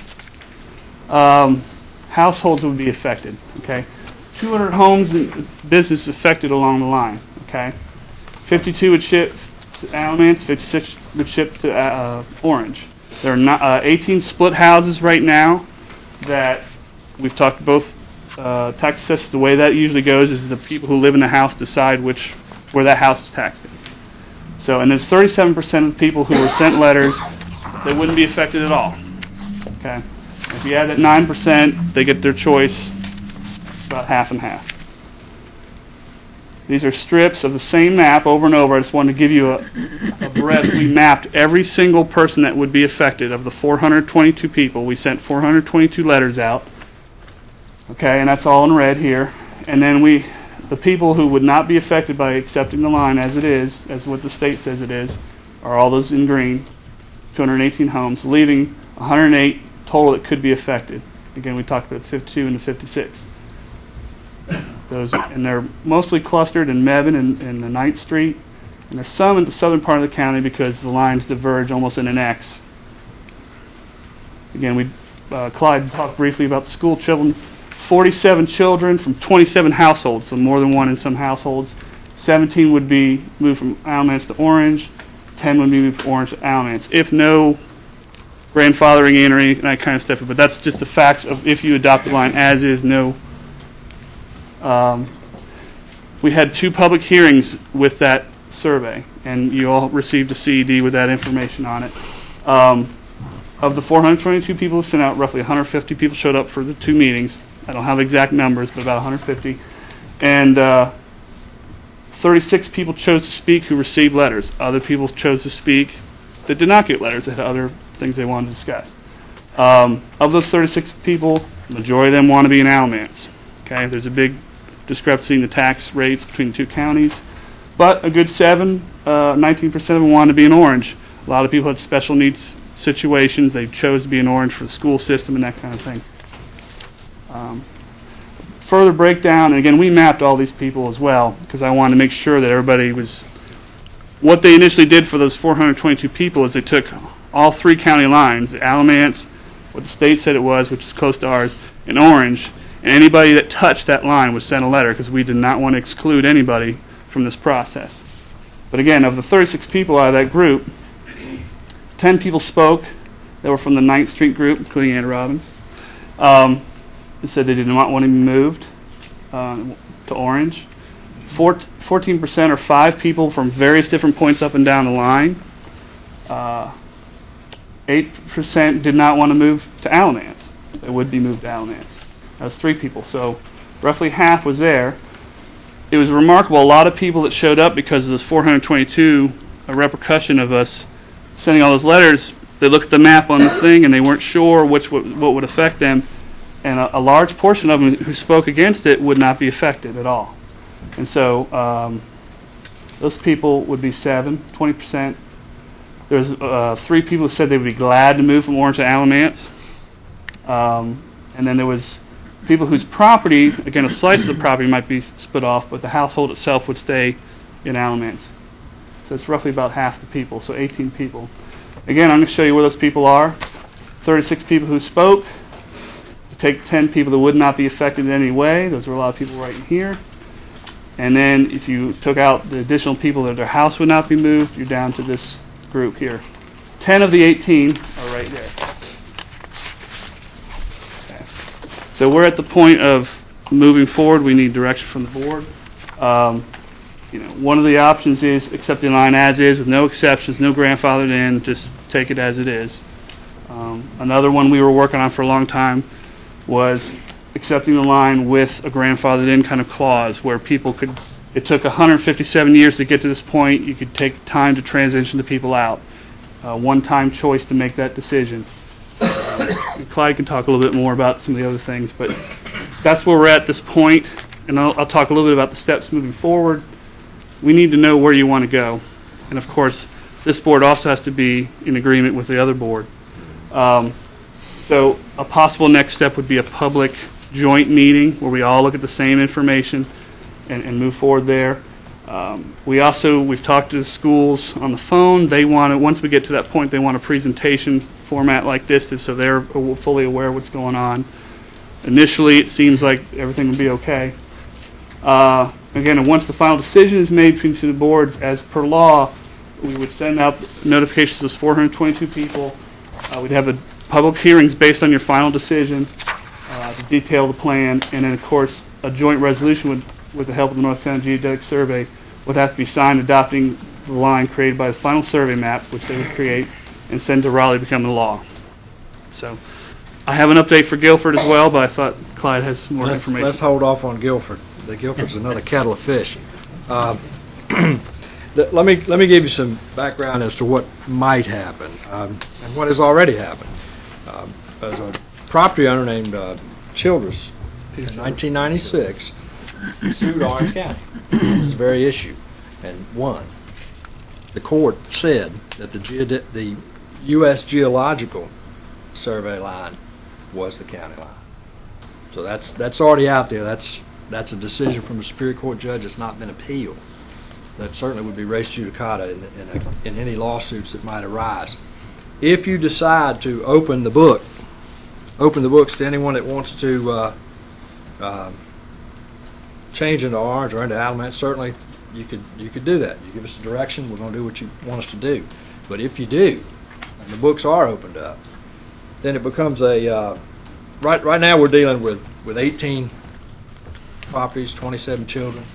Households would be affected. Okay, 200 homes and businesses affected along the line. Okay. 52 would ship to Alamance, 56 would ship to Orange. There are 18 split houses right now that we've talked to both tax assessors. The way that usually goes is the people who live in the house decide where that house is taxed. So, and there's 37% of the people who were sent letters that wouldn't be affected at all. Okay, if you add that 9%, they get their choice, about half and half. These are strips of the same map over and over. I just wanted to give you a of breadth, we mapped every single person that would be affected. Of the 422 people, we sent 422 letters out. Okay, and that's all in red here. And then the people who would not be affected by accepting the line as it is, as what the state says it is, are all those in green, 218 homes, leaving 108 total that could be affected. Again, we talked about the 52 and the 56. And they're mostly clustered in Mebane and the 9th Street. And there's some in the southern part of the county because the lines diverge almost in an X. Again, Clyde talked briefly about the school children. 47 children from 27 households, so more than one in some households. 17 would be moved from Alamance to Orange. 10 would be moved from Orange to Alamance. If no grandfathering in or any that kind of stuff, but that's just the facts of if you adopt the line as is, no. We had 2 public hearings with that survey, and you all received a CED with that information on it. Of the 422 people who sent out, roughly 150 people showed up for the 2 meetings. I don't have exact numbers, but about 150. And 36 people chose to speak who received letters. Other people chose to speak that did not get letters, that had other things they wanted to discuss. Of those 36 people, the majority of them want to be in Alamance. Okay, there's a big discrepancy in the tax rates between the 2 counties. But a good 19% of them want to be in Orange. A lot of people had special needs situations. They chose to be in Orange for the school system and that kind of thing. Further breakdown, and again, we mapped all these people as well because I wanted to make sure that everybody was. What they initially did for those 422 people is they took all 3 county lines, Alamance, what the state said it was, which is close to ours, and Orange, and anybody that touched that line was sent a letter because we did not want to exclude anybody from this process. But again, of the 36 people out of that group, 10 people spoke that were from the 9th Street group, including Ann Robbins. They said they did not want to be moved to Orange. 14% or 5 people from various different points up and down the line. 8% did not want to move to Alamance. They would be moved to Alamance. That was 3 people, so roughly half was there. It was remarkable. A lot of people that showed up because of this 422, a repercussion of us sending all those letters, they looked at the map on the thing and they weren't sure what would affect them. And a large portion of them who spoke against it would not be affected at all. And so those people would be 20%. There's 3 people who said they would be glad to move from Orange to Alamance. And then there was people whose property, again, a slice of the property might be split off, but the household itself would stay in Alamance. So it's roughly about half the people, so 18 people. Again, I'm going to show you where those people are. 36 people who spoke. Take 10 people that would not be affected in any way. Those were a lot of people right in here. And then if you took out the additional people that their house would not be moved, you're down to this group here. 10 of the 18 are right there. Okay. So we're at the point of moving forward. We need direction from the board. One of the options is accept the line as is with no exceptions, no grandfathered in, just take it as it is. Another one we were working on for a long time was accepting the line with a grandfathered in kind of clause where people could, it took 157 years to get to this point, you could take time to transition the people out. One-time choice to make that decision. Clyde can talk a little bit more about some of the other things, but that's where we're at this point, and I'll talk a little bit about the steps moving forward. We need to know where you want to go, and of course, this board also has to be in agreement with the other board. So a possible next step would be a public joint meeting where we all look at the same information and move forward there. We've talked to the schools on the phone. They want to, once we get to that point, they want a presentation format like this so they're fully aware of what's going on. Initially, it seems like everything will be okay. Again, once the final decision is made between the boards, as per law, we would send out notifications to those 422 people. We'd have a public hearings based on your final decision to detail the plan, and then of course a joint resolution with the help of the North Carolina Geodetic Survey would have to be signed adopting the line created by the final survey map, which they would create and send to Raleigh to become the law. So I have an update for Guilford as well, but I thought Clyde has some more information. Let's hold off on Guilford. The Guilford's another kettle of fish. let me give you some background as to what might happen and what has already happened. There's a property owner named Childress in 1996 sued Orange County on this very issue and won. The court said that the U.S. Geological Survey line was the county line. So that's already out there. That's a decision from a Superior Court judge that's not been appealed. That certainly would be res judicata in any lawsuits that might arise. If you decide to open the books to anyone that wants to change into Orange or into Alamance, certainly you could do that. You give us the direction, we're going to do what you want us to do. But if you do, and the books are opened up, then it becomes a right now we're dealing with 18 properties, 27 children,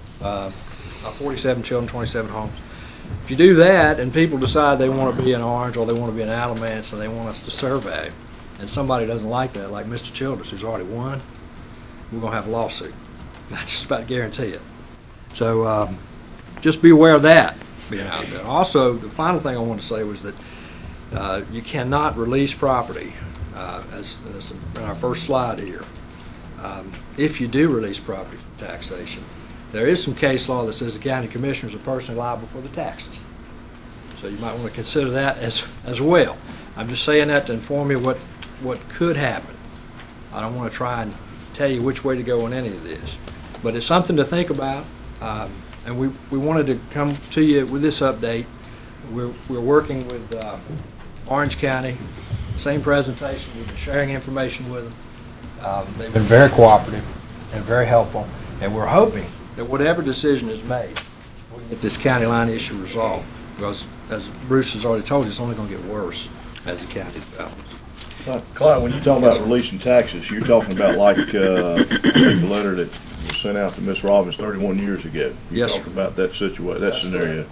47 children, 27 homes. If you do that and people decide they want to be in Orange or they want to be in Alamance and they want us to survey, and somebody doesn't like that, like Mr. Childress, who's already won, we're going to have a lawsuit. I just about guarantee it. So just be aware of that being out there. Also, the final thing I want to say was that you cannot release property, as in our first slide here. If you do release property from taxation, there is some case law that says the county commissioners are personally liable for the taxes. So you might want to consider that as well. I'm just saying that to inform you what could happen. I don't want to try and tell you which way to go on any of this. But it's something to think about, and we wanted to come to you with this update. We're working with Orange County, same presentation. We've been sharing information with them. They've been very cooperative and very helpful, and we're hoping that whatever decision is made, we can get this county line issue resolved, because as Bruce has already told you, it's only going to get worse as the county develops. Clyde, when you talk about releasing taxes, you're talking about like the letter that was sent out to Ms. Robbins 31 years ago. You talked about that situation, that scenario.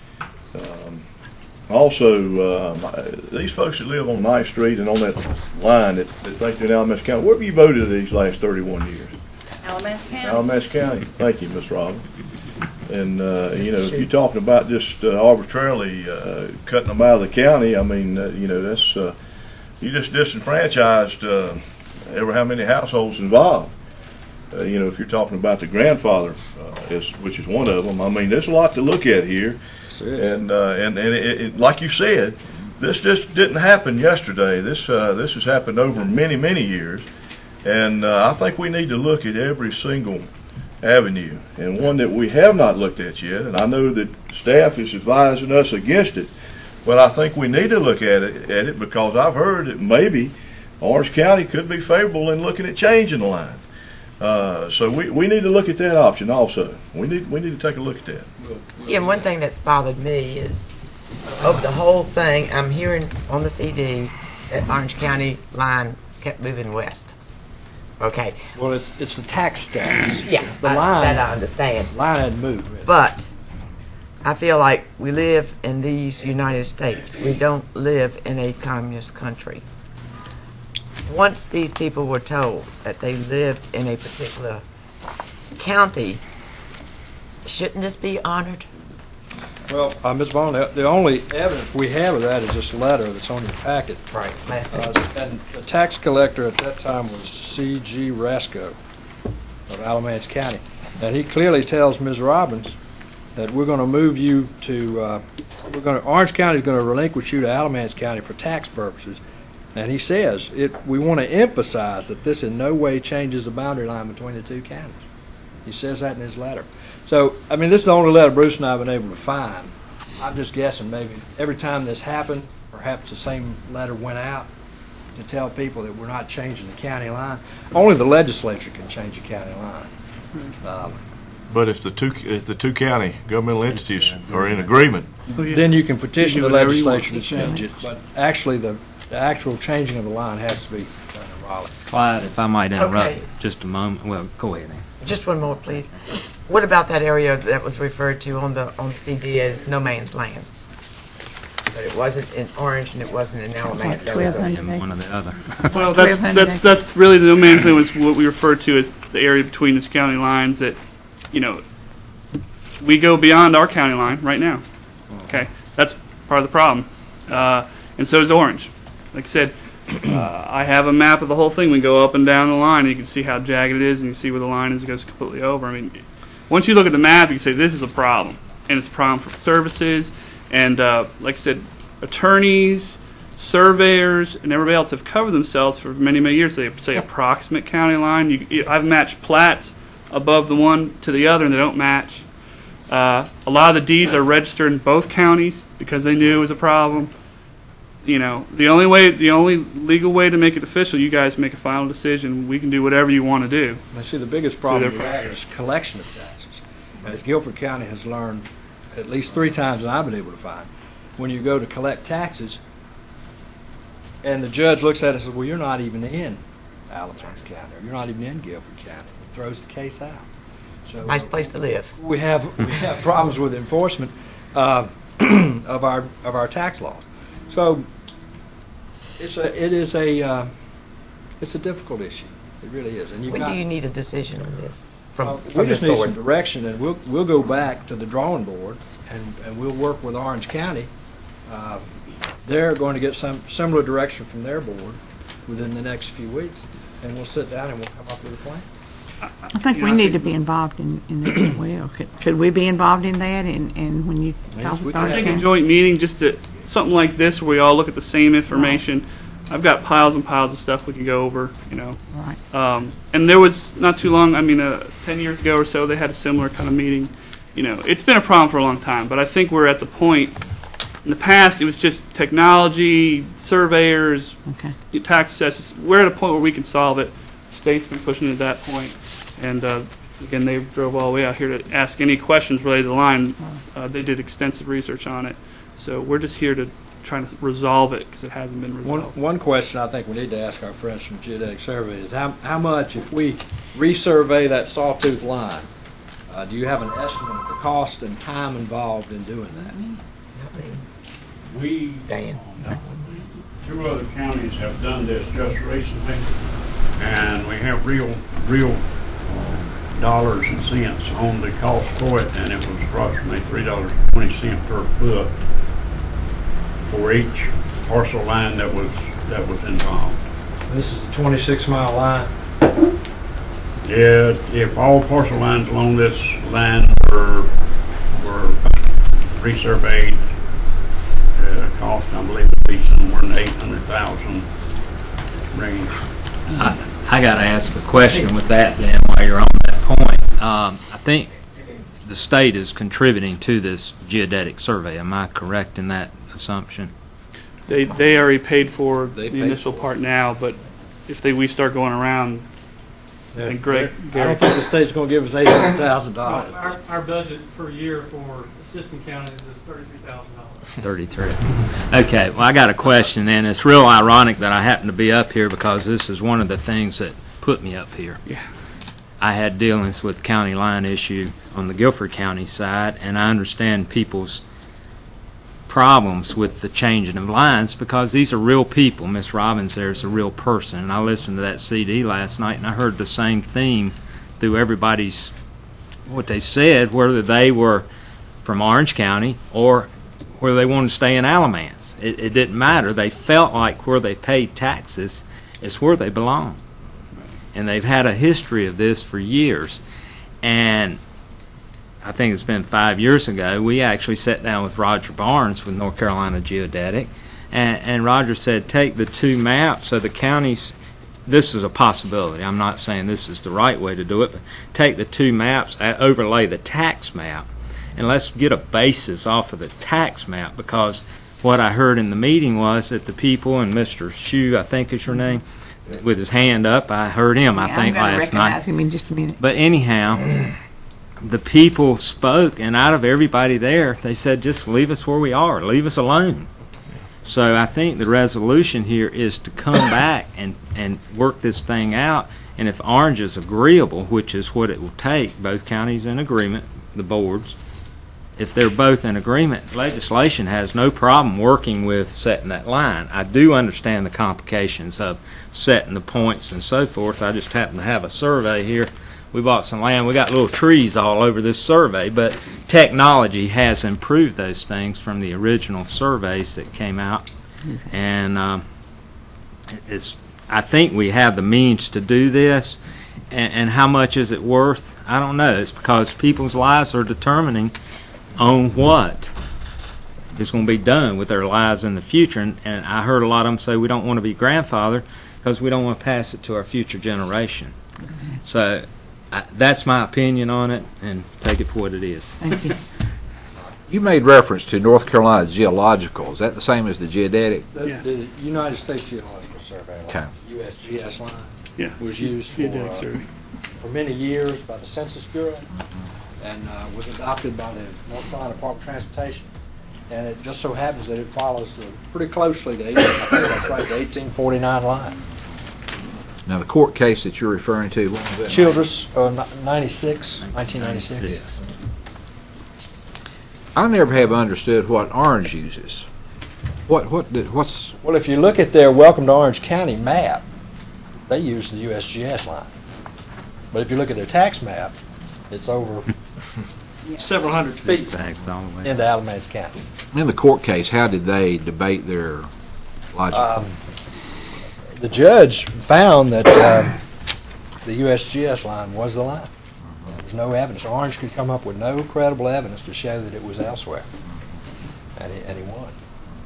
Also, these folks that live on 9th Street and on that line that think they're in Alamance County, where have you voted these last 31 years? Alamance County. Alamance County. Thank you, Ms. Robbins. And, you know, if you're talking about just arbitrarily cutting them out of the county, I mean, you know, that's, you just disenfranchised ever how many households involved. You know, if you're talking about the grandfather, which is one of them, I mean, there's a lot to look at here. And it, like you said, this just didn't happen yesterday. This has happened over many, many years. And I think we need to look at every single avenue. And one that we have not looked at yet, and I know that staff is advising us against it, but I think we need to look at it because I've heard that maybe Orange County could be favorable in looking at changing the line. So we need to look at that option also. We need to take a look at that. Yeah, and one thing that's bothered me is over the whole thing, I'm hearing on the CD that Orange County line kept moving west. Okay. Well, it's the tax stats. Yes, the line. That I understand. The line hadn't moved. Really. But I feel like we live in these United States. We don't live in a communist country. Once these people were told that they lived in a particular county, shouldn't this be honored? Well, Ms. Vaughn, the only evidence we have of that is this letter that's on your packet. Right. And the tax collector at that time was C.G. Rasco of Alamance County. And he clearly tells Ms. Robbins that we're going to move you to, Orange County is going to relinquish you to Alamance County for tax purposes. And he says, we want to emphasize that this in no way changes the boundary line between the two counties. He says that in his letter. So, I mean, this is the only letter Bruce and I have been able to find. I'm just guessing maybe every time this happened, perhaps the same letter went out to tell people that we're not changing the county line. Only the legislature can change the county line. But if the two county governmental entities are in agreement, then you can petition the legislature to change it. But actually, the actual changing of the line has to be done in Raleigh. Clyde, if I might interrupt Okay. just a moment. Well, go ahead, Ann. Just one more, please. What about that area that was referred to on the CD as no man's land? But it wasn't in Orange and it wasn't in Alamance. And one or the other. Well, that's really the no man's land was what we refer to as the area between the two county lines that, you know, we go beyond our county line right now. Okay, that's part of the problem. And so does Orange. Like I said, I have a map of the whole thing. We go up and down the line, and you can see how jagged it is, and you see where the line is. It goes completely over. I mean, once you look at the map, you can say this is a problem, and it's a problem for services. And like I said, attorneys, surveyors, and everybody else have covered themselves for many, many years. They say approximate county line. I've matched plats above the one to the other, and they don't match. A lot of the deeds are registered in both counties because they knew it was a problem. You know, the only legal way to make it official, you guys make a final decision. We can do whatever you want to do. I see the biggest problem with that is collection of taxes. As Guilford County has learned at least 3 times that I've been able to find, when you go to collect taxes, and the judge looks at it and says, well, you're not even in Alamance County, or you're not even in Guilford County. It throws the case out. So nice place to live. We have problems with enforcement of our tax laws. So it's a difficult issue. It really is. And when do you need a decision on this? We just need some direction, and we'll go back to the drawing board, and we'll work with Orange County. They're going to get some similar direction from their board within the next few weeks, and we'll sit down and we'll come up with a plan. I think we need to be involved in it as well. Could we be involved in that? And when you talk with I think a joint meeting, just to something like this, where we all look at the same information. Right. I've got piles and piles of stuff we can go over. You know. Right. And there was not too long. I mean, 10 years ago or so, they had a similar kind of meeting. You know, it's been a problem for a long time, but I think we're at the point. In the past, it was just technology, surveyors, tax assessors. We're at a point where we can solve it. The state's been pushing it at that point. And again, they drove all the way out here to ask any questions related to the line. They did extensive research on it. So we're just here to try to resolve it because it hasn't been resolved. One question I think we need to ask our friends from Geodetic Survey is how much, if we resurvey that Sawtooth line, do you have an estimate of the cost and time involved in doing that? We, Dan. 2 other counties have done this just recently, and we have real dollars and cents on the cost for it, and it was approximately $3.20 per foot for each parcel line that was involved. This is a 26-mile line. Yeah, if all parcel lines along this line were resurveyed, cost, I believe, would be somewhere in the $800,000 range. I got to ask a question with that then while you're on that point. I think the state is contributing to this geodetic survey. Am I correct in that assumption? They already paid for the initial part now, but if we start going around, I think Gary, I don't think the state's going to give us $800,000. Our budget per year for assistant counties is $33,000. 33. Okay, well, I got a question, and it's real ironic that I happen to be up here because this is one of the things that put me up here. Yeah. I had dealings with county line issue on the Guilford County side, and I understand people's problems with the changing of lines because these are real people. Miss Robbins there is a real person, and I listened to that CD last night, and I heard the same theme through everybody's, what they said, whether they were from Orange County or where they wanted to stay in Alamance. It didn't matter. They felt like where they paid taxes is where they belong. And they've had a history of this for years. And I think it's been 5 years ago, we actually sat down with Roger Barnes with North Carolina Geodetic, and Roger said, take the 2 maps of the counties. This is a possibility. I'm not saying this is the right way to do it, but take the 2 maps, overlay the tax map, and let's get a basis off of the tax map, because what I heard in the meeting was that the people, and Mr. Shue, I think is your name, with his hand up, I heard him, I think, last night. Him in just a minute. But anyhow, the people spoke, and out of everybody there, they said, just leave us where we are, leave us alone. So I think the resolution here is to come back and work this thing out, and if Orange is agreeable, which is what it will take, both counties in agreement, the boards, if they're both in agreement, legislation has no problem working with setting that line. I do understand the complications of setting the points and so forth. I just happen to have a survey here we bought some land. We got little trees all over this survey, but technology has improved those things from the original surveys that came out. And I think we have the means to do this. And how much is it worth? I don't know. It's because people's lives are determining on what is going to be done with their lives in the future. And I heard a lot of them say we don't want to be grandfather because we don't want to pass it to our future generation. So that's my opinion on it, and take it for what it is. Thank you. You made reference to North Carolina Geological. Is that the same as the geodetic? The United States Geological Survey, Okay. USGS line, Yeah. was used for many years by the Census Bureau and was adopted by the North Carolina Department of Transportation. And it just so happens that it follows pretty closely the 1849 line. Now, the court case that you're referring to, what was that? Childress, 1996. Yes. I never have understood what Orange uses. What's... Well, if you look at their Welcome to Orange County map, they use the USGS line. But if you look at their tax map, it's over several hundred feet into Alamance County. In the court case, how did they debate their logic? The judge found that the USGS line was the line. There was no evidence. Orange could come up with no credible evidence to show that it was elsewhere. And he won.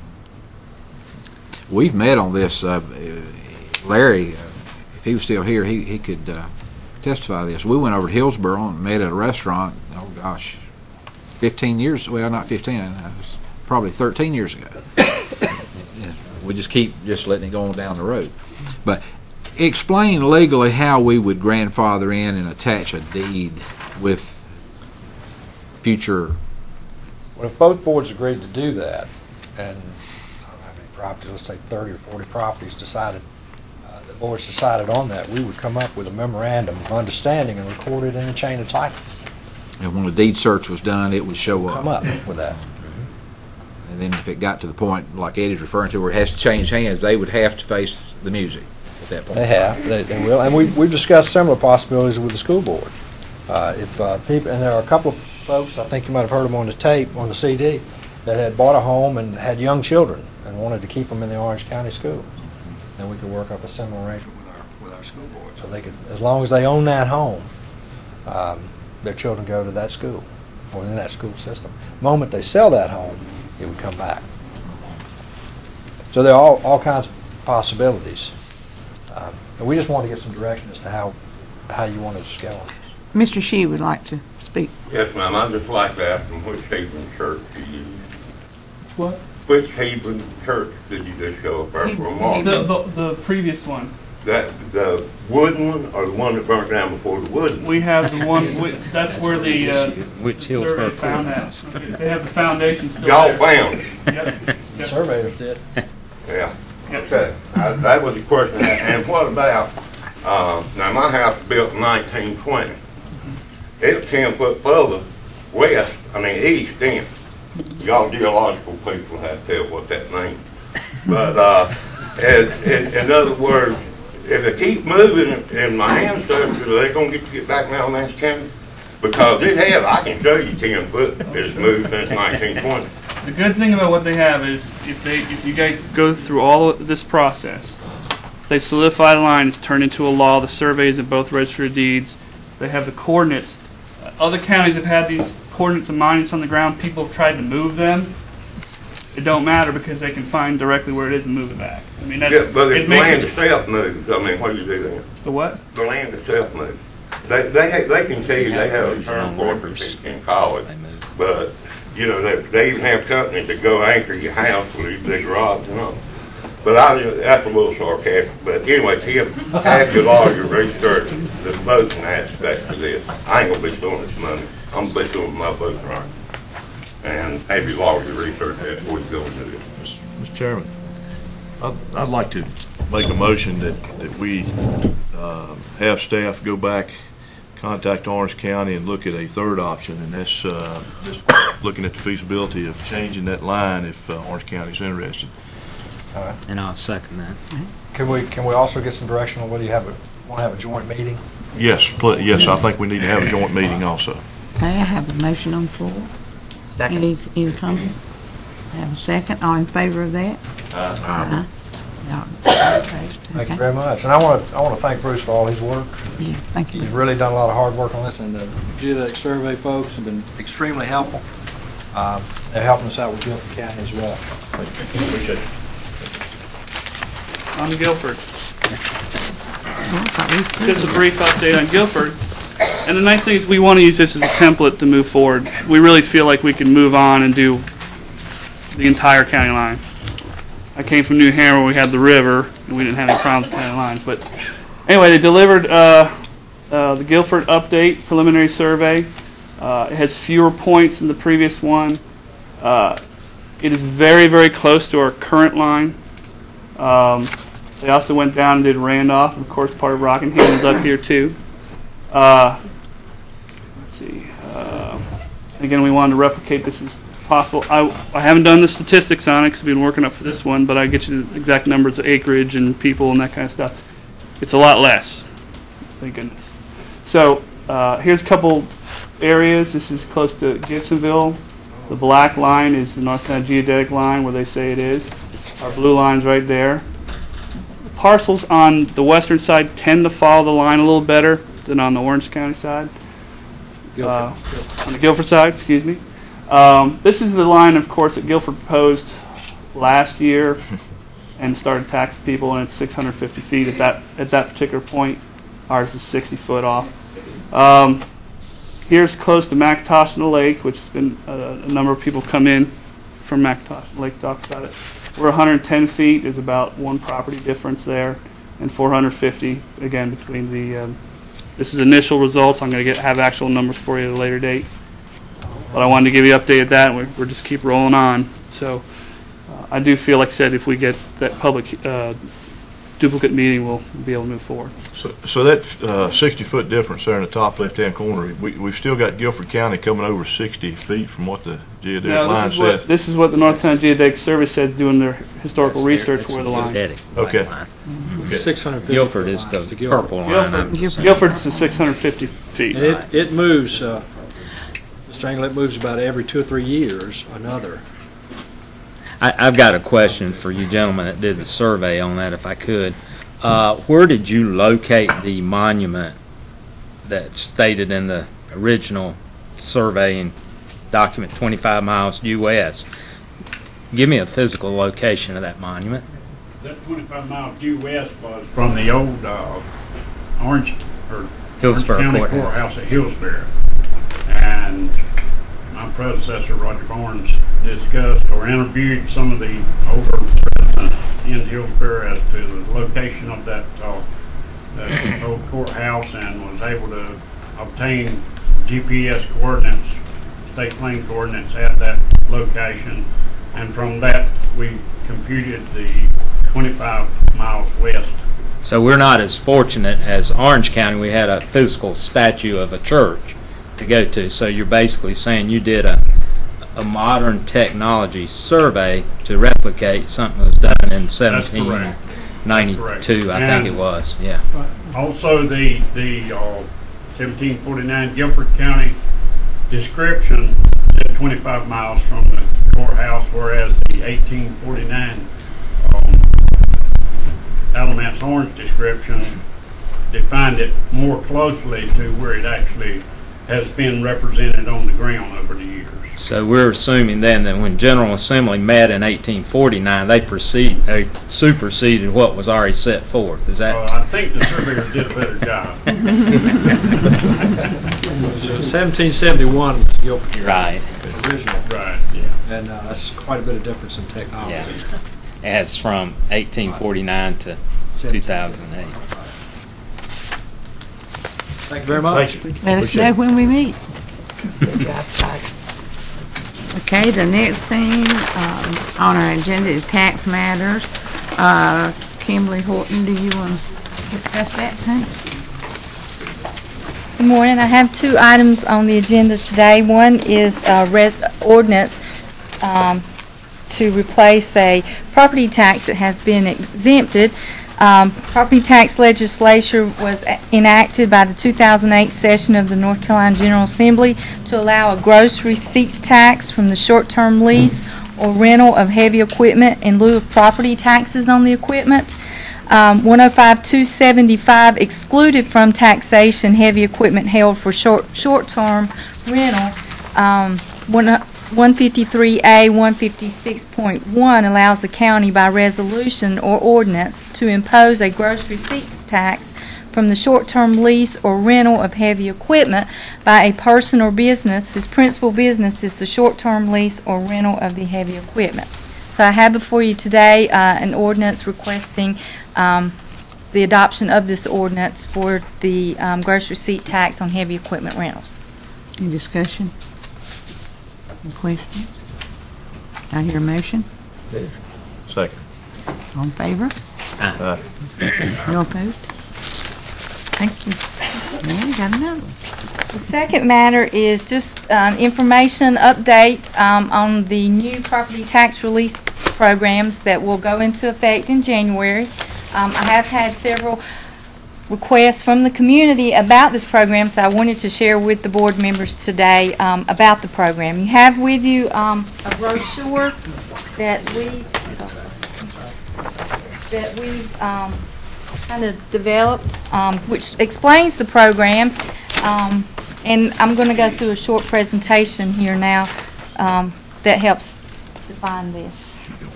We've met on this. Larry, if he was still here, he could testify to this. We went over to Hillsboro and met at a restaurant, oh gosh, 15 years, well, not 15, it was probably 13 years ago. We just keep letting it go on down the road. But explain legally how we would grandfather in and attach a deed with future. Well, if both boards agreed to do that, and I don't know how many properties, let's say 30 or 40 properties decided, the boards decided on that, we would come up with a memorandum of understanding and record it in a chain of title. And when the deed search was done, it would show up. Come up with that. And then if it got to the point, like Eddie's referring to, where it has to change hands, they would have to face the music at that point. They have. They will. And we've discussed similar possibilities with the school boards. People, and there are a couple of folks, I think you might have heard them on the tape, on the CD, that had bought a home and had young children and wanted to keep them in the Orange County schools. And we could work up a similar arrangement with our school board. So they could, as long as they own that home, their children go to that school or in that school system. The moment they sell that home, it would come back. So there are all kinds of possibilities. And we just want to get some direction as to how you want us to go on this. Mr. Shee would like to speak. Yes, ma'am. I'd just like to ask them which Hebron church you use. What? Which Hebron church did you just go up there for a moment? The previous one. The wooden one, or the one that burnt down before the wooden? We have the one. That's where the survey found that. They have the foundation still. Y'all there. found it. Yep. The surveyors did. Yeah. Okay. That was the question. And what about? Now my house was built in 1920. It's 10 foot further west. I mean east in. Y'all geological people have to tell what that means. But in other words, if they keep moving in my ancestors, are they going to get back in Alamance County? Because it has, I can show you 10 foot it's moved since 1920. The good thing about what they have is if you guys go through all of this process, they solidify the line, it's turned into a law, the surveys in both register of deeds, they have the coordinates. Other counties have had these coordinates and monuments on the ground, people have tried to move them. It don't matter because they can find directly where it is and move it back. I mean, that's, yeah, but if it the makes land it, itself moves, I mean, what do you do then? The what? The land itself moves. They can tell you they have a term for it in college, but you know they even have companies that go anchor your house with these big rods, you know. But that's a little sarcastic. But anyway, Tim, ask your lawyer research the voting aspect of this. I ain't gonna be doing this money. I'm gonna be doing my voting right. And have your lawyer research that before you go into this. Mr. Chairman, I'd like to make a motion that we have staff go back, contact Orange County and look at a third option, and that's just looking at the feasibility of changing that line if Orange County is interested. All right. And I'll second that. Can we also get some direction on whether you want to have a joint meeting Yes, yes, I think we need to have a joint meeting also. Okay, I have a motion on the floor. Second. Any comments? I have a second. All in favor of that? Aye. No, opposed. Thank you Okay. very much. And I want to thank Bruce for all his work. Yeah, thank you. He's really done a lot of hard work on this, and the geodetic survey folks have been extremely helpful. They're helping us out with Guilford County as well. Appreciate it. On Guilford. Just a brief update on Guilford. And the nice thing is we want to use this as a template to move forward. We really feel like we can move on and do the entire county line. I came from New Hampshire where we had the river, and we didn't have any problems with county lines. But anyway, they delivered the Guilford update preliminary survey. It has fewer points than the previous one. It is very, very close to our current line. They also went down and did Randolph, and of course part of Rockingham is up here too. Let's see. Again, we wanted to replicate this as possible. I haven't done the statistics on it because we've been working up for this one, but I get you the exact numbers of acreage and people and that kind of stuff. It's a lot less, thank goodness. So here's a couple areas. This is close to Gibsonville. The black line is the North Carolina Geodetic line where they say it is. Our blue line's right there. The parcels on the western side tend to follow the line a little better than on the Orange County side. On the Guilford side, excuse me. This is the line, of course, that Guilford proposed last year and started taxing people, and it's 650 feet at that particular point. Ours is 60 foot off. Here's close to McIntosh and the lake, which has been a number of people come in from McIntosh and the lake to talk about it. We're 110 feet. There's about one property difference there, and 450 again between the. This is initial results. I'm going to have actual numbers for you at a later date. But I wanted to give you an update at that, and we're just keep rolling on. So I do feel, like I said, if we get that public duplicate meeting, we'll be able to move forward. So that 60-foot difference there in the top left-hand corner, we've still got Guilford County coming over 60 feet from what the geodetic line says. This is what the North Carolina Geodetic Service said doing their historical research where the line. Okay. 650. Guilford is the purple line. Guilford's the 650 feet. And it moves, Mr. Engel, it moves about every 2 or 3 years, another. I've got a question for you gentlemen that did the survey on that, if I could. Where did you locate the monument that's stated in the original survey in document 25 miles due west? Give me a physical location of that monument. That 25 miles due west was from the old Orange County Courthouse at Hillsborough. And my predecessor, Roger Barnes, discussed or interviewed some of the older residents in Hillsborough as to the location of that old courthouse, and was able to obtain GPS coordinates, state plane coordinates at that location. And from that, we computed the 25 miles west. So we're not as fortunate as Orange County. We had a physical statue of a church to go to. So you're basically saying you did a modern technology survey to replicate something that was done in 1792, I think it was. Yeah. Also, the 1749 Guilford County description said 25 miles from the courthouse, whereas the 1849 Alamance Orange description defined it more closely to where it actually has been represented on the ground over the years. So we're assuming then that when General Assembly met in 1849, they superseded what was already set forth. Is that? I think the surveyors did a better job. 1771 was Guilford. Right. Original. Right. Yeah. And that's quite a bit of difference in technology. Yeah. As from 1849 to 2008. Thank you very much. Let us know when we meet. Okay, the next thing on our agenda is tax matters. Kimberly Horton, do you want to discuss that, honey? Good morning. I have 2 items on the agenda today. One is ordinance to replace a property tax that has been exempted Property tax legislation was enacted by the 2008 session of the North Carolina General Assembly to allow a gross receipts tax from the short-term lease or rental of heavy equipment in lieu of property taxes on the equipment. 105-275 excluded from taxation heavy equipment held for short-term rental. 153A 156.1 allows the county by resolution or ordinance to impose a gross receipts tax from the short-term lease or rental of heavy equipment by a person or business whose principal business is the short-term lease or rental of the heavy equipment. So I have before you today an ordinance requesting the adoption of this ordinance for the gross receipt tax on heavy equipment rentals. Any discussion? Any questions? I hear a motion. Second. All in favor? Aye. No opposed? Thank you. Man, got another one. The second matter is just information update on the new property tax relief programs that will go into effect in January. I have had several requests from the community about this program, so I wanted to share with the board members today about the program. You have with you a brochure that we kind of developed, which explains the program, and I'm going to go through a short presentation here now that helps define this.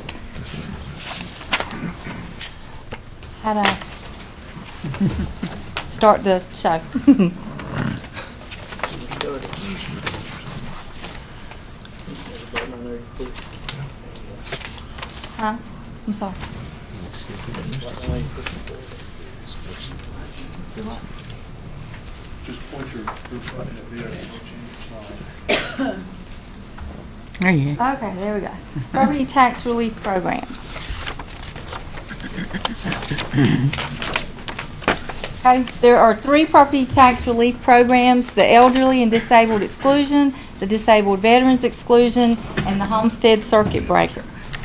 How to start the show. Huh? I'm sorry. Just point your group button at the other. There you go. Okay, there we go. Property tax relief programs. Okay, there are 3 property tax relief programs: the elderly and disabled exclusion, the disabled veterans exclusion, and the homestead circuit breaker.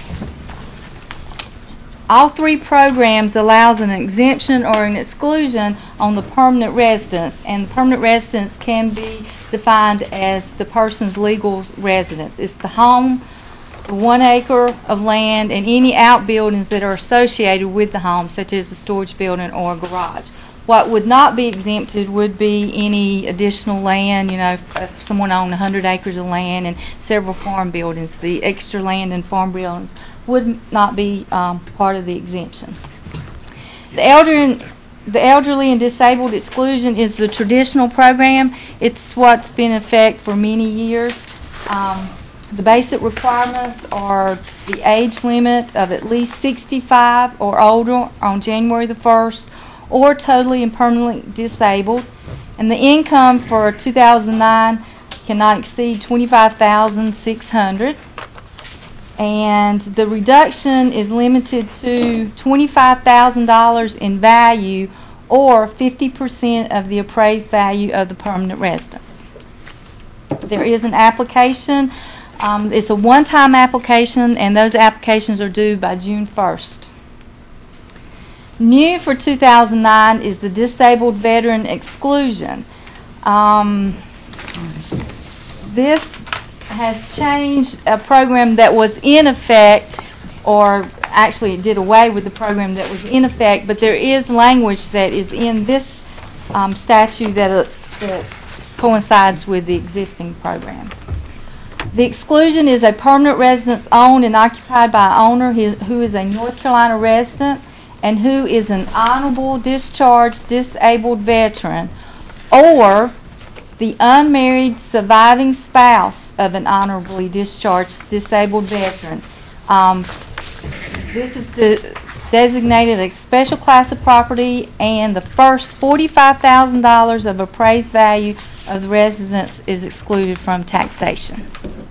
All 3 programs allows an exemption or an exclusion on the permanent residence, and the permanent residence can be defined as the person's legal residence. It's the home, the 1 acre of land, and any outbuildings that are associated with the home, such as a storage building or a garage. What would not be exempted would be any additional land. You know, if someone owned 100 acres of land and several farm buildings, the extra land and farm buildings would not be part of the exemption. The elderly and disabled exclusion is the traditional program. It's what's been in effect for many years. The basic requirements are the age limit of at least 65 or older on January the 1st, or totally and permanently disabled, and the income for 2009 cannot exceed $25,600, and the reduction is limited to $25,000 in value or 50% of the appraised value of the permanent residence. There is an application. It's a one-time application, and those applications are due by June 1st. New for 2009 is the disabled veteran exclusion. This has changed a program that was in effect, or actually it did away with the program that was in effect, but there is language that is in this statute that coincides with the existing program. The exclusion is a permanent residence owned and occupied by an owner who is a North Carolina resident and who is an honorable discharged disabled veteran, or the unmarried surviving spouse of an honorably discharged disabled veteran. This is designated a special class of property, and the first $45,000 of appraised value of the residence is excluded from taxation.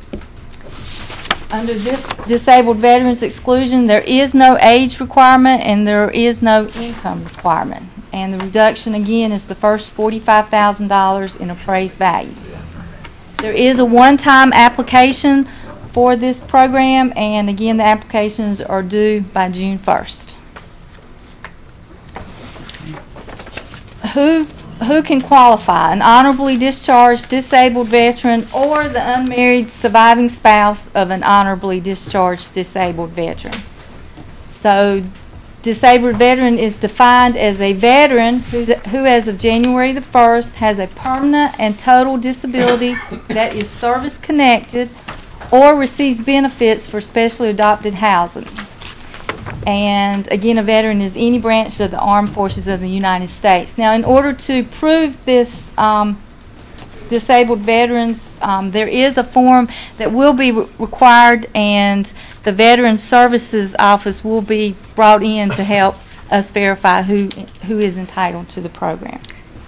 Under this disabled veterans exclusion, there is no age requirement and there is no income requirement. And the reduction again is the first $45,000 in appraised value. There is a one-time application for this program, and again the applications are due by June 1st. who can qualify? An honorably discharged disabled veteran or the unmarried surviving spouse of an honorably discharged disabled veteran. So disabled veteran is defined as a veteran who as of January the 1st has a permanent and total disability that is service connected or receives benefits for specially adopted housing. And again, a veteran is any branch of the armed forces of the United States. Now, in order to prove this disabled veterans, there is a form that will be required, and the Veterans Services Office will be brought in to help us verify who is entitled to the program.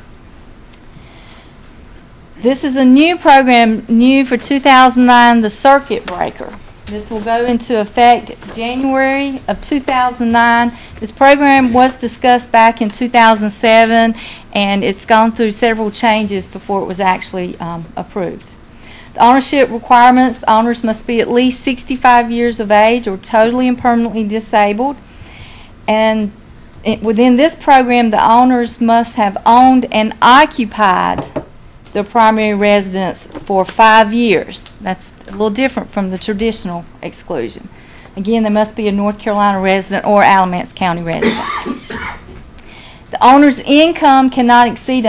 This is a new program, new for 2009, the Circuit Breaker. This will go into effect January of 2009. This program was discussed back in 2007, and it's gone through several changes before it was actually approved. The ownership requirements: the owners must be at least 65 years of age or totally and permanently disabled. And within this program, the owners must have owned and occupied their primary residence for 5 years. That's a little different from the traditional exclusion. Again, they must be a North Carolina resident or Alamance County resident. The owner's income cannot exceed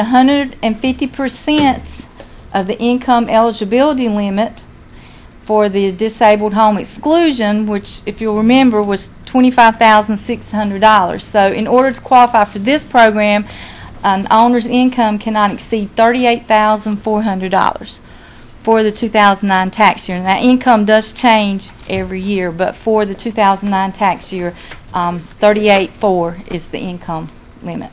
150% of the income eligibility limit for the disabled home exclusion, which, if you'll remember, was $25,600. So in order to qualify for this program, an owner's income cannot exceed $38,400 for the 2009 tax year. And that income does change every year, but for the 2009 tax year, $38,400 is the income limit.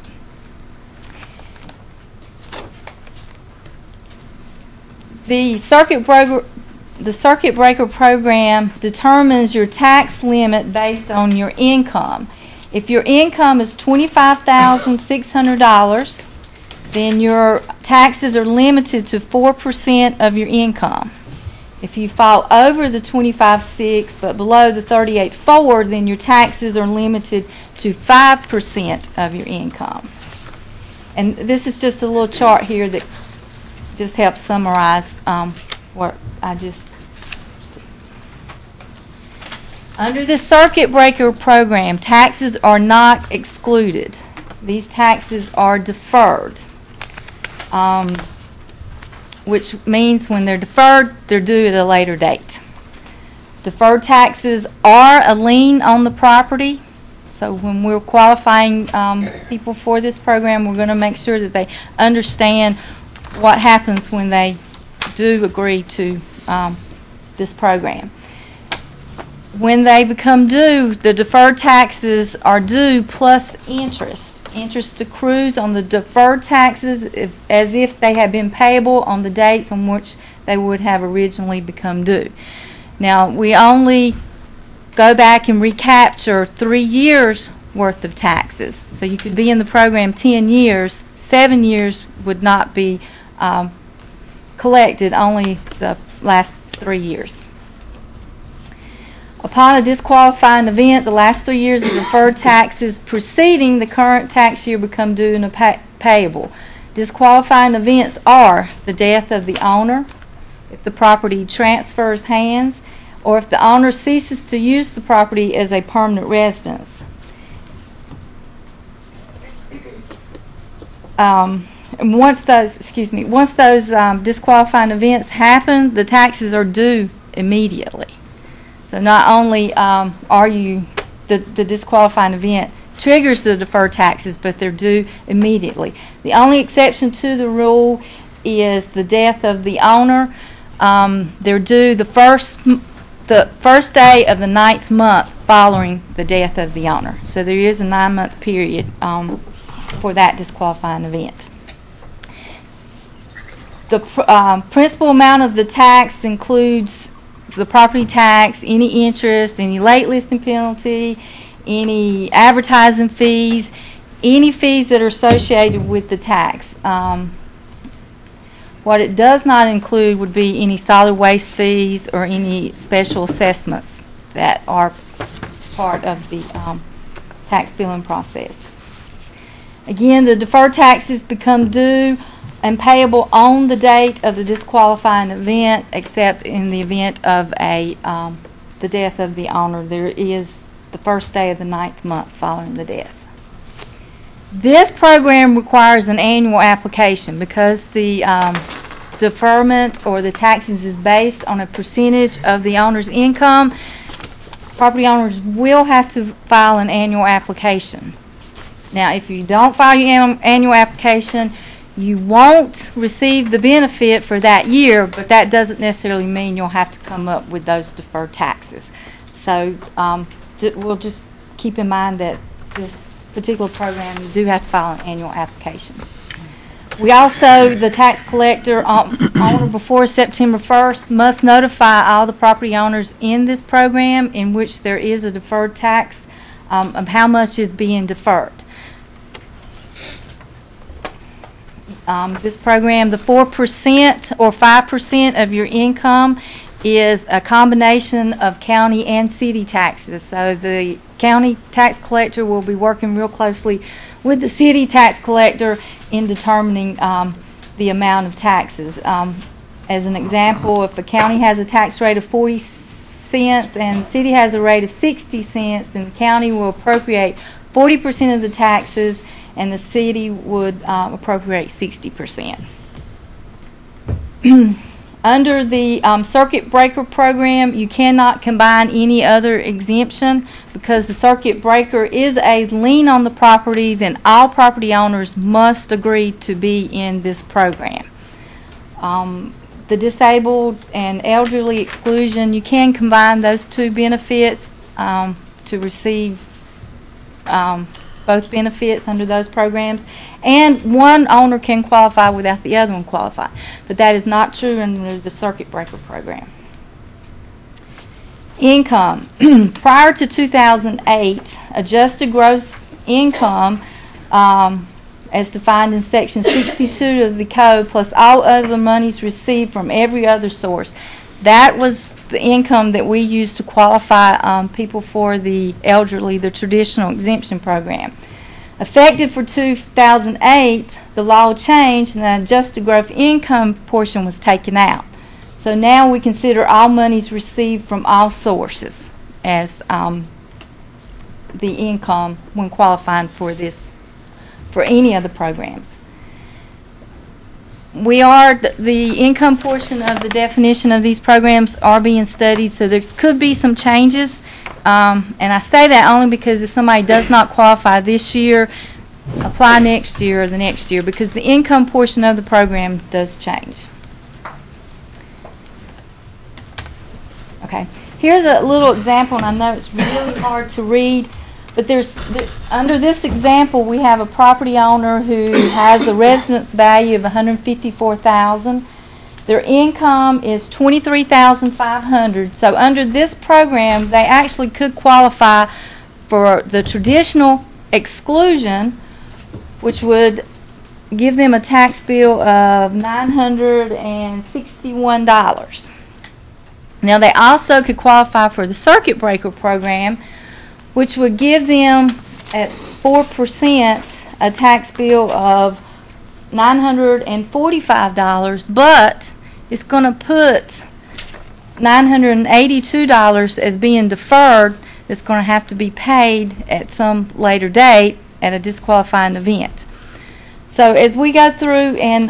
The Circuit Breaker program determines your tax limit based on your income. If your income is $25,600, then your taxes are limited to 4% of your income. If you fall over the $25,600 but below the $38,400, then your taxes are limited to 5% of your income. And this is just a little chart here that just helps summarize what I just. Under the Circuit Breaker program, taxes are not excluded. These taxes are deferred, which means when they're deferred, they're due at a later date. Deferred taxes are a lien on the property. So when we're qualifying people for this program, we're going to make sure that they understand what happens when they do agree to this program. When they become due, the deferred taxes are due plus interest. Interest accrues on the deferred taxes as if they had been payable on the dates on which they would have originally become due. Now, we only go back and recapture 3 years worth of taxes. So you could be in the program 10 years, 7 years would not be collected, only the last 3 years. Upon a disqualifying event, the last 3 years of deferred taxes preceding the current tax year become due and payable. Disqualifying events are the death of the owner, if the property transfers hands, or if the owner ceases to use the property as a permanent residence. And once those disqualifying events happen, the taxes are due immediately. So not only are you the disqualifying event triggers the deferred taxes, but they're due immediately. The only exception to the rule is the death of the owner. They're due the first day of the 9th month following the death of the owner. So there is a 9-month period for that disqualifying event. The principal amount of the tax includes the property tax, any interest, any late listing penalty, any advertising fees, any fees that are associated with the tax. What it does not include would be any solid waste fees or any special assessments that are part of the tax billing process. Again, the deferred taxes become due and payable on the date of the disqualifying event, except in the event of the death of the owner. There is the first day of the 9th month following the death. This program requires an annual application because the deferment or the taxes is based on a percentage of the owner's income. Property owners will have to file an annual application. Now, if you don't file your annual application, you won't receive the benefit for that year, but that doesn't necessarily mean you'll have to come up with those deferred taxes. So we'll just keep in mind that this particular program, you do have to file an annual application. We also, the tax collector, owner before September 1st must notify all the property owners in this program in which there is a deferred tax of how much is being deferred. This program, the 4% or 5% of your income is a combination of county and city taxes. So the county tax collector will be working real closely with the city tax collector in determining the amount of taxes. As an example, if a county has a tax rate of 40 cents and the city has a rate of 60 cents, then the county will appropriate 40% of the taxes and the city would appropriate 60%. Under the circuit breaker program, you cannot combine any other exemption because the circuit breaker is a lien on the property. Then all property owners must agree to be in this program. The disabled and elderly exclusion, you can combine those two benefits to receive both benefits under those programs, and one owner can qualify without the other one qualifying, but that is not true under the circuit breaker program. Income. Prior to 2008, adjusted gross income as defined in section 62 of the code plus all other monies received from every other source. That was the income that we used to qualify people for the elderly, the traditional exemption program. Effective for 2008, the law changed and the adjusted gross income portion was taken out. So now we consider all monies received from all sources as the income when qualifying for any of the programs. The income portion of the definition of these programs are being studied, so there could be some changes. And I say that only because if somebody does not qualify this year, apply next year or the next year, because the income portion of the program does change. Okay, here's a little example, and I know it's really hard to read. But under this example, we have a property owner who has a residence value of $154,000. Their income is $23,500. So under this program, they actually could qualify for the traditional exclusion, which would give them a tax bill of $961. Now they also could qualify for the circuit breaker program, which would give them at 4% a tax bill of $945, but it's going to put $982 as being deferred that's going to have to be paid at some later date at a disqualifying event. So as we go through and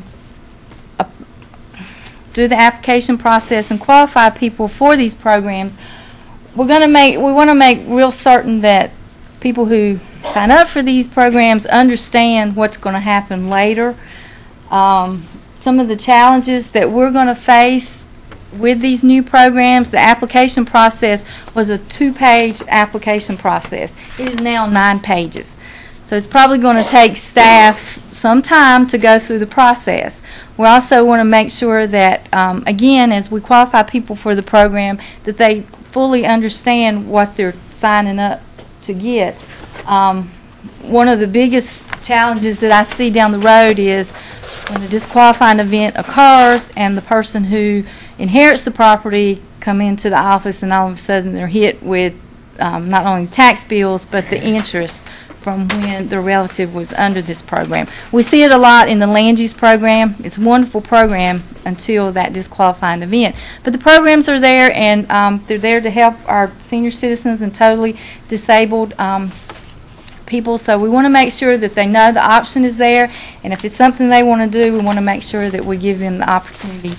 do the application process and qualify people for these programs, we want to make real certain that people who sign up for these programs understand what's going to happen later. Some of the challenges that we're going to face with these new programs, the application process was a 2-page application process. It is now 9 pages. So it's probably going to take staff some time to go through the process. We also want to make sure that, again, as we qualify people for the program, that they fully understand what they're signing up to get. One of the biggest challenges that I see down the road is when a disqualifying event occurs and the person who inherits the property come into the office and all of a sudden they're hit with not only tax bills but the interest from when their relative was under this program. We see it a lot in the land use program. It's a wonderful program until that disqualifying event. But the programs are there, and they're there to help our senior citizens and totally disabled people. So we want to make sure that they know the option is there, and if it's something they want to do, we want to make sure that we give them the opportunity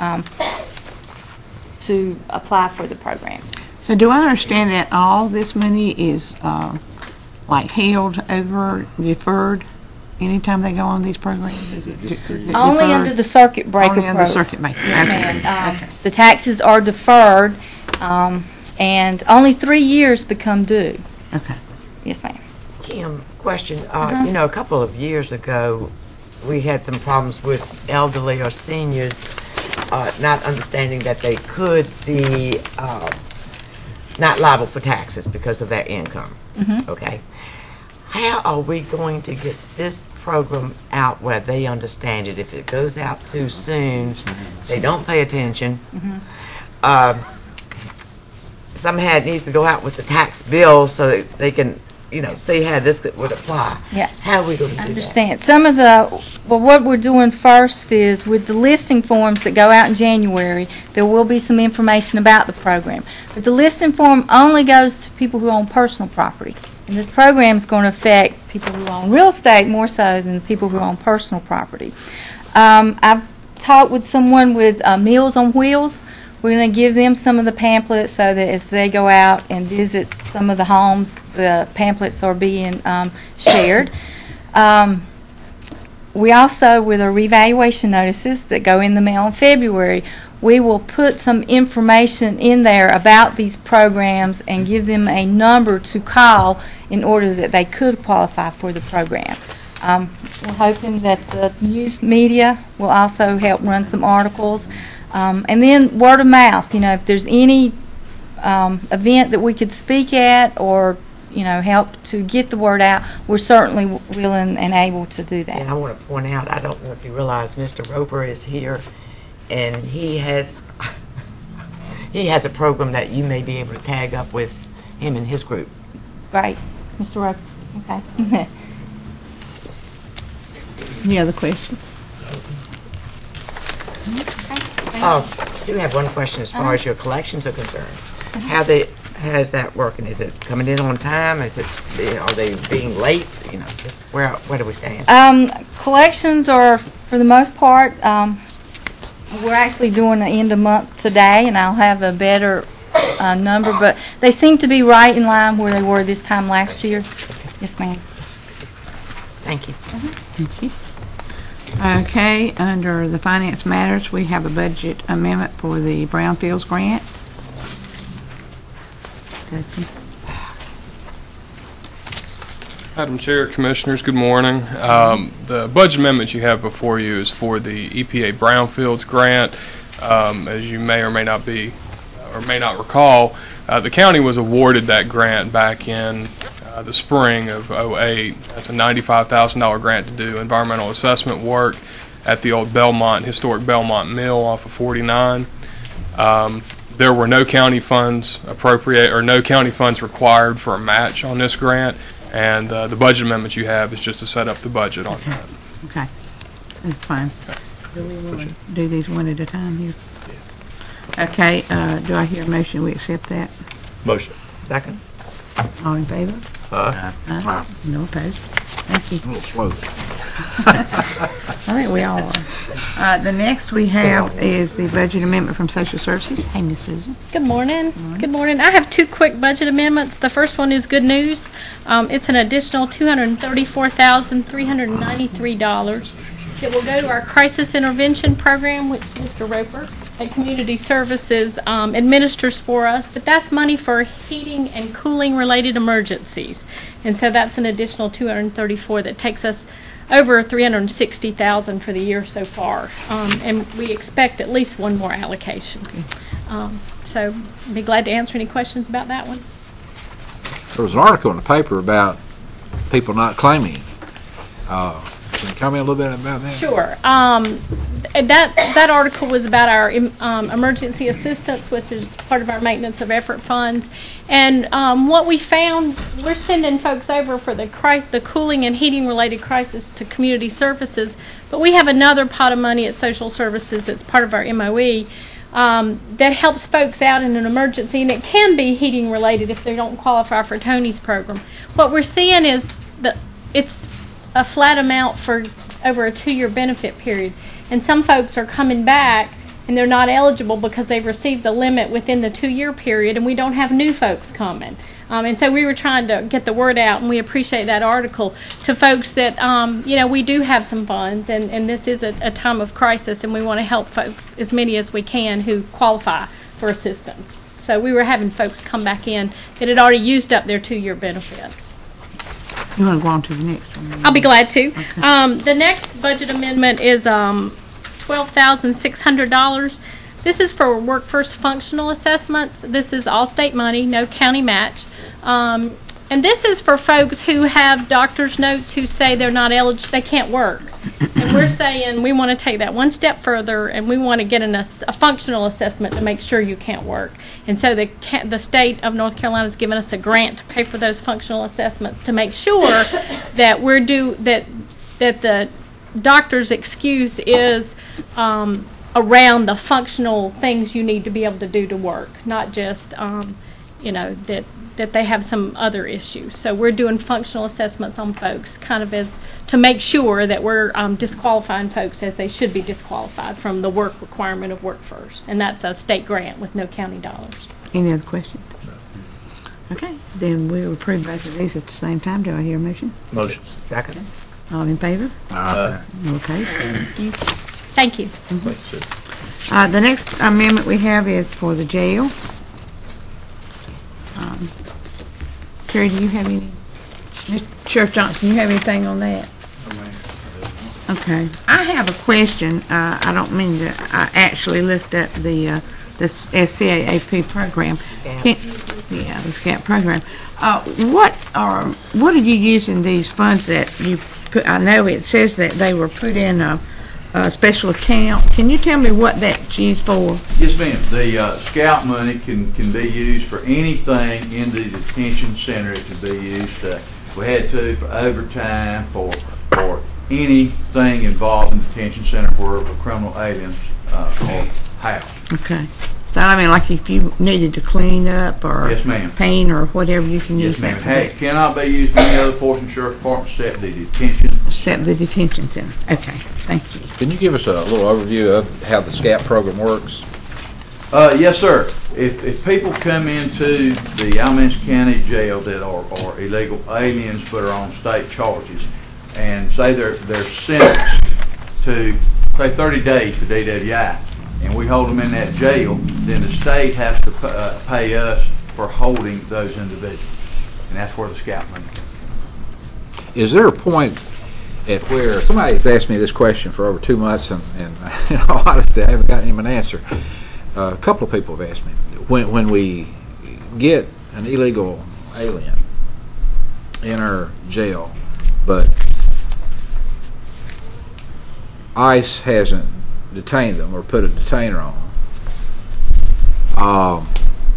to apply for the program. So do I understand that all this money is like held over, deferred, anytime they go on these programs? Is it Only deferred? under the circuit breaker Only under the program. circuit breaker. Yes, Okay. ma'am. Okay. The taxes are deferred, and only 3 years become due. Okay. Yes, ma'am. Kim, question. You know, a couple of years ago, we had some problems with elderly or seniors not understanding that they could be not liable for taxes because of their income. Okay. How are we going to get this program out where they understand it? If it goes out too soon, they don't pay attention. Somehow it needs to go out with the tax bill so that they can, you know, see how this would apply. Yeah. How are we going to do that? Understand. Some of the, well, what we're doing first is with the listing forms that go out in January, there will be some information about the program. But the listing form only goes to people who own personal property. And this program is going to affect people who own real estate more so than the people who own personal property. I've talked with someone with Meals on Wheels. We're going to give them some of the pamphlets so that as they go out and visit some of the homes, the pamphlets are being shared. We also, with our revaluation notices that go in the mail in February, we will put some information in there about these programs and give them a number to call in order that they could qualify for the program. We're hoping that the news media will also help run some articles. And then word of mouth, you know, if there's any event that we could speak at or, you know, help to get the word out, we're certainly willing and able to do that. And I want to point out, I don't know if you realize Mr. Roper is here, and he has a program that you may be able to tag up with him and his group. Great. Mr. Roper, okay. Any other questions? I do have one question as far as your collections are concerned. How is that working? Is it coming in on time? Is it, are they being late? You know, just where do we stand? Collections are, for the most part, we're actually doing the end of month today, and I'll have a better number, but they seem to be right in line where they were this time last year. Yes, ma'am. Thank you. Thank you. Okay, under the finance matters, we have a budget amendment for the Brownfields grant. Madam Chair, Commissioners, good morning. The budget amendment you have before you is for the EPA Brownfields grant. As you may or may not be, or may not recall, the county was awarded that grant back in the spring of '08. That's a $95,000 grant to do environmental assessment work at the old historic Belmont Mill off of 49. There were no county funds no county funds required for a match on this grant, and the budget amendment you have is just to set up the budget on that. Okay, that's fine. Do we want to do these one at a time here? Okay, do I hear a motion we accept that? Motion. Second. All in favor? Aye. Aye. No opposed. Thank you. A little slow. I think we all are. The next we have is the budget amendment from Social Services. Hey, Miss Susan. Good morning. Good morning. I have two quick budget amendments. The first one is good news. It's an additional $234,393 that will go to our crisis intervention program, which Mr. Roper at Community Services administers for us. But that's money for heating and cooling related emergencies. And so that's an additional $234 that takes us over $360,000 for the year so far. And we expect at least one more allocation. So I'd be glad to answer any questions about that one. There was an article in the paper about people not claiming. Can you comment a little bit about that? Sure. that article was about our emergency assistance, which is part of our maintenance of effort funds. And what we found, we're sending folks over for the cooling and heating related crisis to community services, but we have another pot of money at social services that's part of our MOE that helps folks out in an emergency, and it can be heating related if they don't qualify for Tony's program. What we're seeing is that it's a flat amount for over a 2-year benefit period. And some folks are coming back and they're not eligible because they've received the limit within the 2-year period, and we don't have new folks coming. And so we were trying to get the word out, and we appreciate that article to folks that, you know, we do have some funds, and this is a time of crisis, and we want to help folks, as many as we can, who qualify for assistance. So we were having folks come back in that had already used up their 2-year benefit. You want to go on to the next one? I'll be glad to. Okay. The next budget amendment is $12,600. This is for workforce functional assessments. This is all state money, no county match. And this is for folks who have doctor's notes who say they're not eligible, they can't work. And we're saying we want to take that one step further, and we want to get a functional assessment to make sure you can't work. And so the state of North Carolina has given us a grant to pay for those functional assessments to make sure that that the doctor's excuse is around the functional things you need to be able to do to work, not just you know, that they have some other issues. So we're doing functional assessments on folks kind of as to make sure that we're disqualifying folks as they should be disqualified from the work requirement of Work First. And that's a state grant with no county dollars. Any other questions? Okay, then we'll approve both of these at the same time. Do I hear a motion? Motion. Second. All in favor? Aye. Okay, thank you. Thank you. The next amendment we have is for the jail. Terry, do you have any? Sheriff Johnson, you have anything on that? Okay. I have a question. I don't mean to. I actually looked at the SCAAP program. Yeah, the SCAP program. What are you using these funds that you put? I know it says that they were put in a special account. Can you tell me what that's used for? Yes, ma'am. The SCAP money can be used for anything in the detention center. It can be used. We had to for overtime, for anything involved in the detention center where criminal aliens are housed. Okay. So I mean, like if you needed to clean up or yes, ma'am, paint or whatever, you can use that. Yes, ma'am. It cannot be used for any other portion of the Sheriff's Department except the detention. Except the detention center. Okay. Thank you. Can you give us a little overview of how the SCAP program works? Yes, sir. If people come into the Alamance County Jail that are illegal aliens but are on state charges, and say they're sentenced to say 30 days for DWI, and we hold them in that jail, then the state has to pay us for holding those individuals, and that's where the SCAP money comes from. Is there a point at where somebody's asked me this question for over 2 months, and in all honesty, I haven't gotten him an answer. A couple of people have asked me, when we get an illegal alien in our jail, but ICE hasn't detained them or put a detainer on them,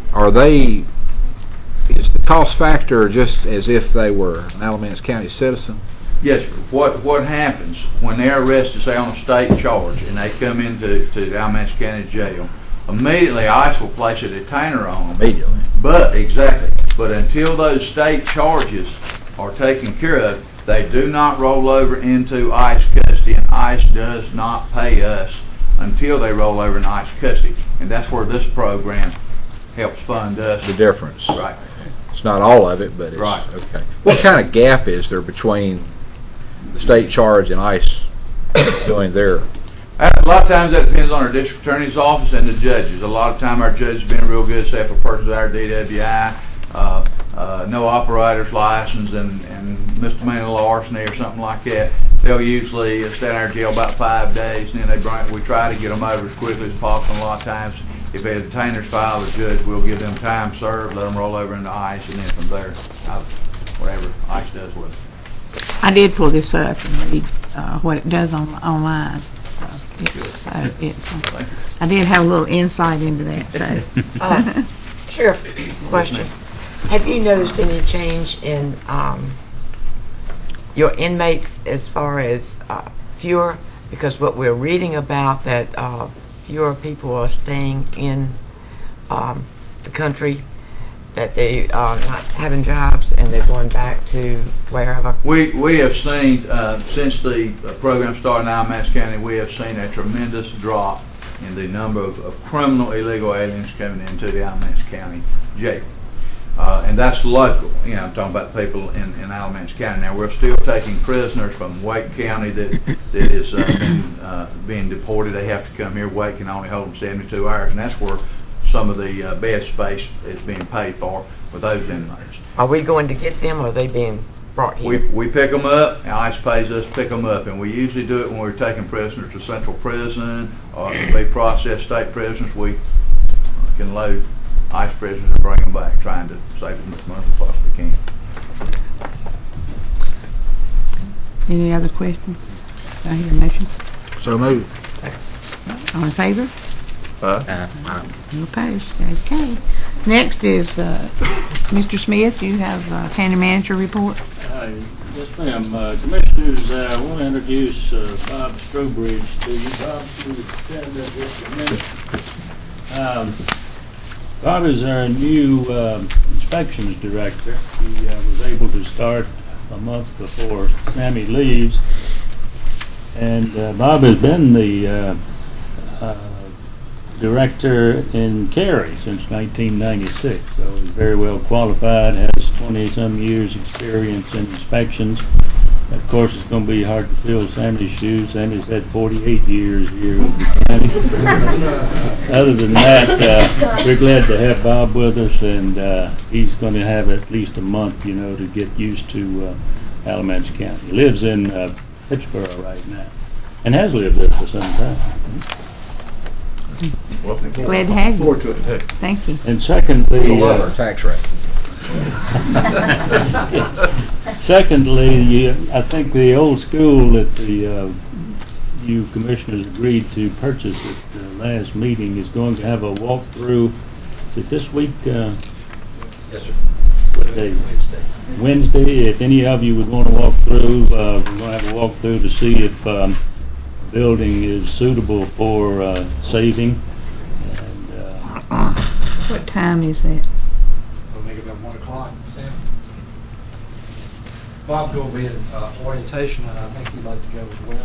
is the cost factor just as if they were an Alamance County citizen? Yes, sir. What happens when they're arrested, say on a state charge, and they come into Alamance County Jail, immediately ICE will place a detainer on them. Immediately. But until those state charges are taken care of, they do not roll over into ICE custody, and ICE does not pay us until they roll over in ICE custody. And that's where this program helps fund us. The difference. Right. It's not all of it, but it's right. Okay. What kind of gap is there between the state charge and ICE doing their? A lot of times that depends on our district attorney's office and the judges. A lot of time our judges have been real good, say if a person's our DWI, no operator's license and misdemeanor larceny or something like that, they'll usually stay in our jail about 5 days, and then we try to get them over as quickly as possible. And a lot of times, if a detainer's filed, the judge will give them time served, let them roll over into ICE, and then from there, whatever ICE does with it. I did pull this up and read what it does online. I did have a little insight into that, so. Sheriff, question. Have you noticed any change in your inmates as far as fewer? Because what we're reading about that fewer people are staying in the country, that they are not having jobs and they're going back to wherever. We have seen, since the program started in Alamance County, we have seen a tremendous drop in the number of criminal illegal aliens coming into the Alamance County jail. And that's local. You know, I'm talking about people in Alamance County. Now, we're still taking prisoners from Wake County that is being deported. They have to come here. Wake can only hold them 72 hours, and that's where some of the bed space is being paid for those inmates. Are we going to get them, or are they being brought here? We pick them up, and ICE pays us to pick them up, and we usually do it when we're taking prisoners to Central Prison, or if they process state prisoners, we can load ICE prisoners and bring them back, trying to save as much money as we possibly can. Any other questions? Do I hear a motion? So moved. Second. All in favor? Aye. No opposed. Okay. Next is Mr. Smith. You have county manager report. Yes, ma'am. Commissioners, I want to introduce Bob Strobridge to you. Bob, you would stand up just a minute. Bob is our new inspections director. He was able to start a month before Sammy leaves. And Bob has been the director in Cary since 1996, so he's very well qualified, has 20-some years experience in inspections. Of course, it's going to be hard to fill Sammy's shoes. Sammy's had 48 years here with the county. Other than that, we're glad to have Bob with us, and he's going to have at least a month, you know, to get used to Alamance County. He lives in Pittsburgh right now, and has lived there for some time. Well, Glad to have you. Forward to it, too. Thank you. And secondly, Love our tax rate. secondly, I think the old school that you commissioners agreed to purchase at the last meeting is going to have a walkthrough. Is it this week? Yes, sir. What day? Wednesday. If any of you would want to walk through, we're going to have a walkthrough to see if building is suitable for saving. And, what time is that? We'll make it about 1 o'clock, Sam. Bob's going to be at orientation, and I think he'd like to go as well.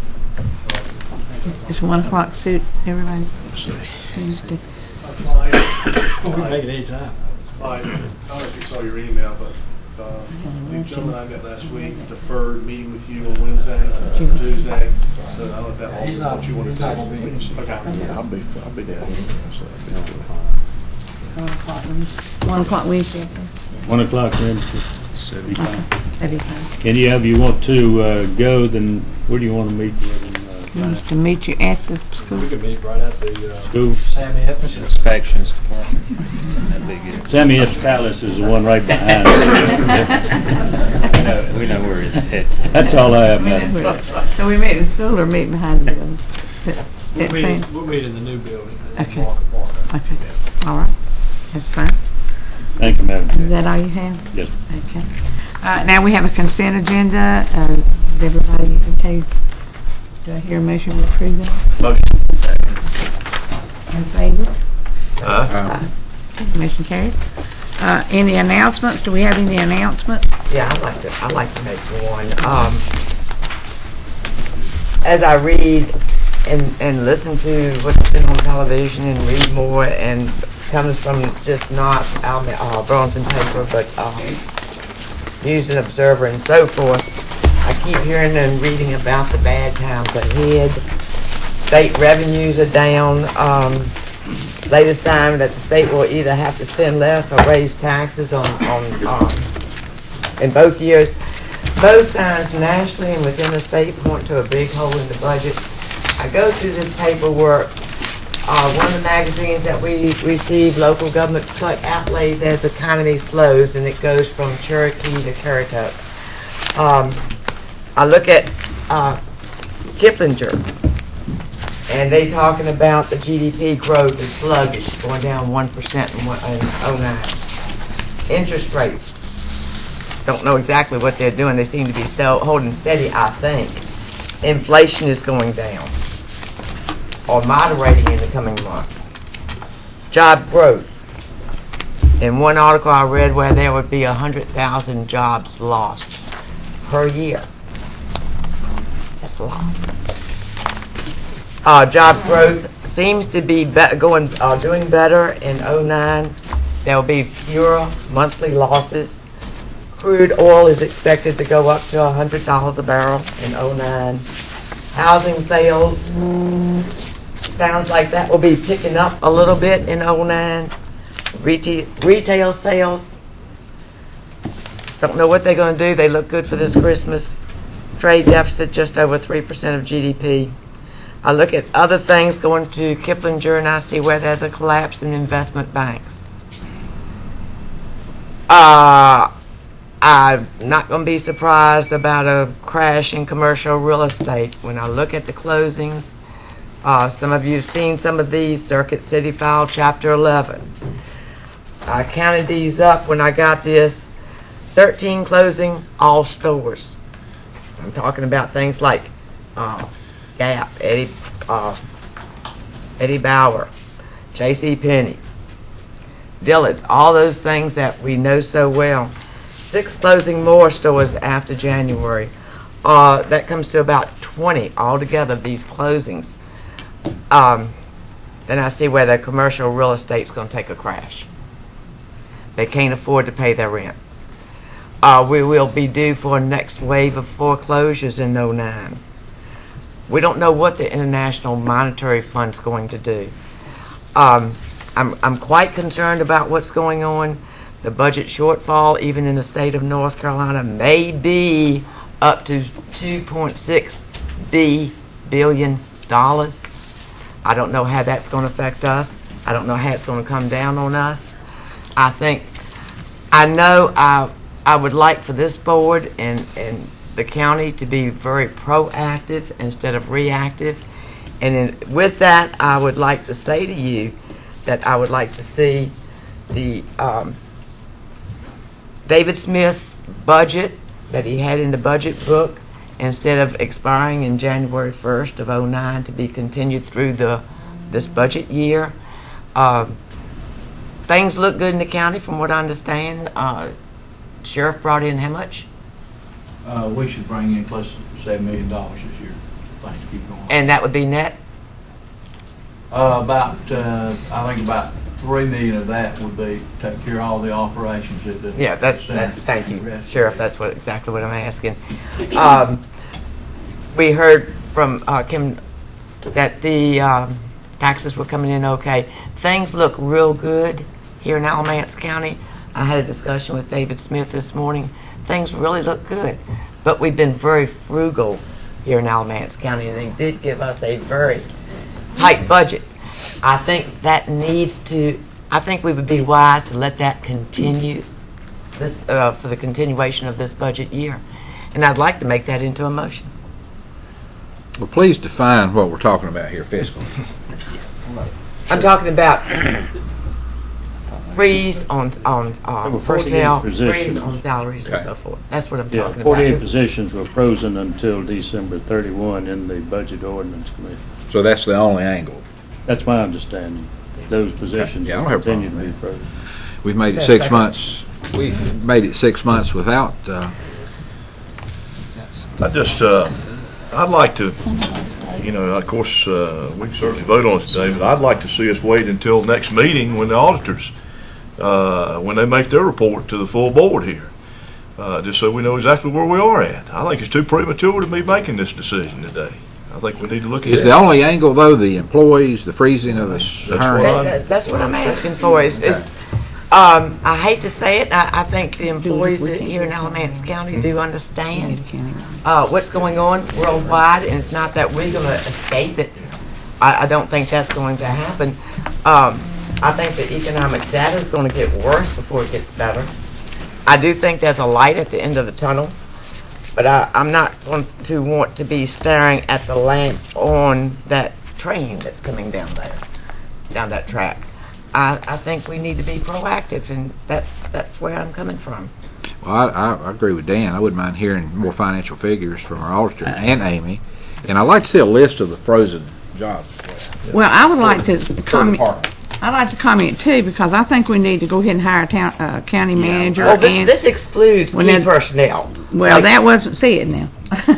Does 1 o'clock suit everybody? Tuesday. We can make it any time. I don't know if you saw your email, but the gentleman I met last week deferred meeting with you on Wednesday, Tuesday. So I don't know if that alters what you want to say. Okay. I'll be down here. 1 o'clock Wednesday. 1 o'clock Wednesday. 1 o'clock Wednesday. That'd be fine. That'd be fine. Any of you want to go, then where do you want to meet with them? Wants to meet you at the school. We could meet right at the School. Sammy Evans. Inspections tomorrow. That'd be good. Sammy F. Palace is the one right behind. We know where it's at. That's all I have, Madam. So we meet in the school or meet behind the building? We'll meet in the new building. Okay. Okay. All right. That's fine. Thank you, Madam. Is that all you have? Yes. Okay. Now we have a consent agenda. Is everybody okay? Do I hear a motion to approve that? Motion. In favor? Aye. Motion carried. Any announcements? Do we have any announcements? Yeah, I'd like to make one. As I read and listen to what's been on television and read more, and comes from just not Burlington paper, but News and Observer and so forth. I keep hearing and reading about the bad times ahead. State revenues are down. Latest sign that the state will either have to spend less or raise taxes in both years. Both signs nationally and within the state point to a big hole in the budget. I go through this paperwork. One of the magazines that we receive, local governments cut outlays as the economy slows, and it goes from Cherokee to Currituck. I look at Kiplinger. And they talking about the GDP growth is sluggish, going down 1% in 2009. Interest rates, don't know exactly what they're doing. They seem to be still holding steady, I think. Inflation is going down, or moderating in the coming months. Job growth. In one article I read where there would be 100,000 jobs lost per year. That's a lot. Job growth seems to be doing better in 2009. There will be fewer monthly losses. Crude oil is expected to go up to $100 a barrel in 2009. Housing sales, sounds like that will be picking up a little bit in 2009. Retail sales, don't know what they're going to do. They look good for this Christmas. Trade deficit just over 3% of GDP. I look at other things going to Kiplinger and I see where there's a collapse in investment banks. I'm not going to be surprised about a crash in commercial real estate. When I look at the closings, some of you have seen some of these, Circuit City File, Chapter 11. I counted these up when I got this. 13 closing, all stores. I'm talking about things like Gap, Eddie Bauer, JCPenney, Dillard's, all those things that we know so well. 6 closing more stores after January. That comes to about 20 altogether, these closings. Then I see where the commercial real estate's going to take a crash. They can't afford to pay their rent. We will be due for a next wave of foreclosures in 2009. We don't know what the International Monetary Fund's going to do. I'm quite concerned about what's going on. The budget shortfall, even in the state of North Carolina, may be up to $2.6 billion. I don't know how that's going to affect us. I don't know how it's going to come down on us. I would like for this board and the county to be very proactive instead of reactive. And with that, I would like to say to you that I would like to see the David Smith's budget that he had in the budget book, instead of expiring in January 1st of 2009, to be continued through this budget year. Things look good in the county from what I understand. Sheriff brought in how much? We should bring in close to $7 million this year. Things keep going. And that would be net? I think about $3 million of that would be take care of all the operations at the yeah. That's thank you, Sheriff. That's exactly what I'm asking. We heard from Kim that the taxes were coming in okay. Things look real good here in Alamance County. I had a discussion with David Smith this morning. Things really look good, but we've been very frugal here in Alamance County, and they did give us a very tight budget. I think we would be wise to let that continue for the continuation of this budget year, and I'd like to make that into a motion. Well, please define what we're talking about here fiscally. I'm talking about freeze on personnel, freeze on salaries and so forth. That's what I'm talking about. 48 positions were frozen until December 31 in the Budget Ordinance Commission. So that's the only angle? That's my understanding. Those positions will continue to be frozen. We've made it 6 months. We've made it 6 months without. I'd like to, of course, we can certainly vote on it today, but I'd like to see us wait until next meeting when the auditors, when they make their report to the full board here, just so we know exactly where we are at. I think it's too premature to be making this decision today. I think we need to look at it. Is the only angle, though, the employees, the freezing of the hiring? That's what I'm asking for. I hate to say it, I think the employees here in Alamance County do understand what's going on worldwide, and it's not that we're going to escape it. I don't think that's going to happen. I think the economic data is going to get worse before it gets better. I do think there's a light at the end of the tunnel, but I'm not going to want to be staring at the lamp on that train that's coming down there, down that track. I think we need to be proactive, and that's where I'm coming from. Well, I agree with Dan. I wouldn't mind hearing more financial figures from our auditor and Amy. And I'd like to see a list of the frozen jobs. Well, I would like to comment. I'd like to comment too, because I think we need to go ahead and hire a county manager. Well, this excludes key personnel. Well, that wasn't said now.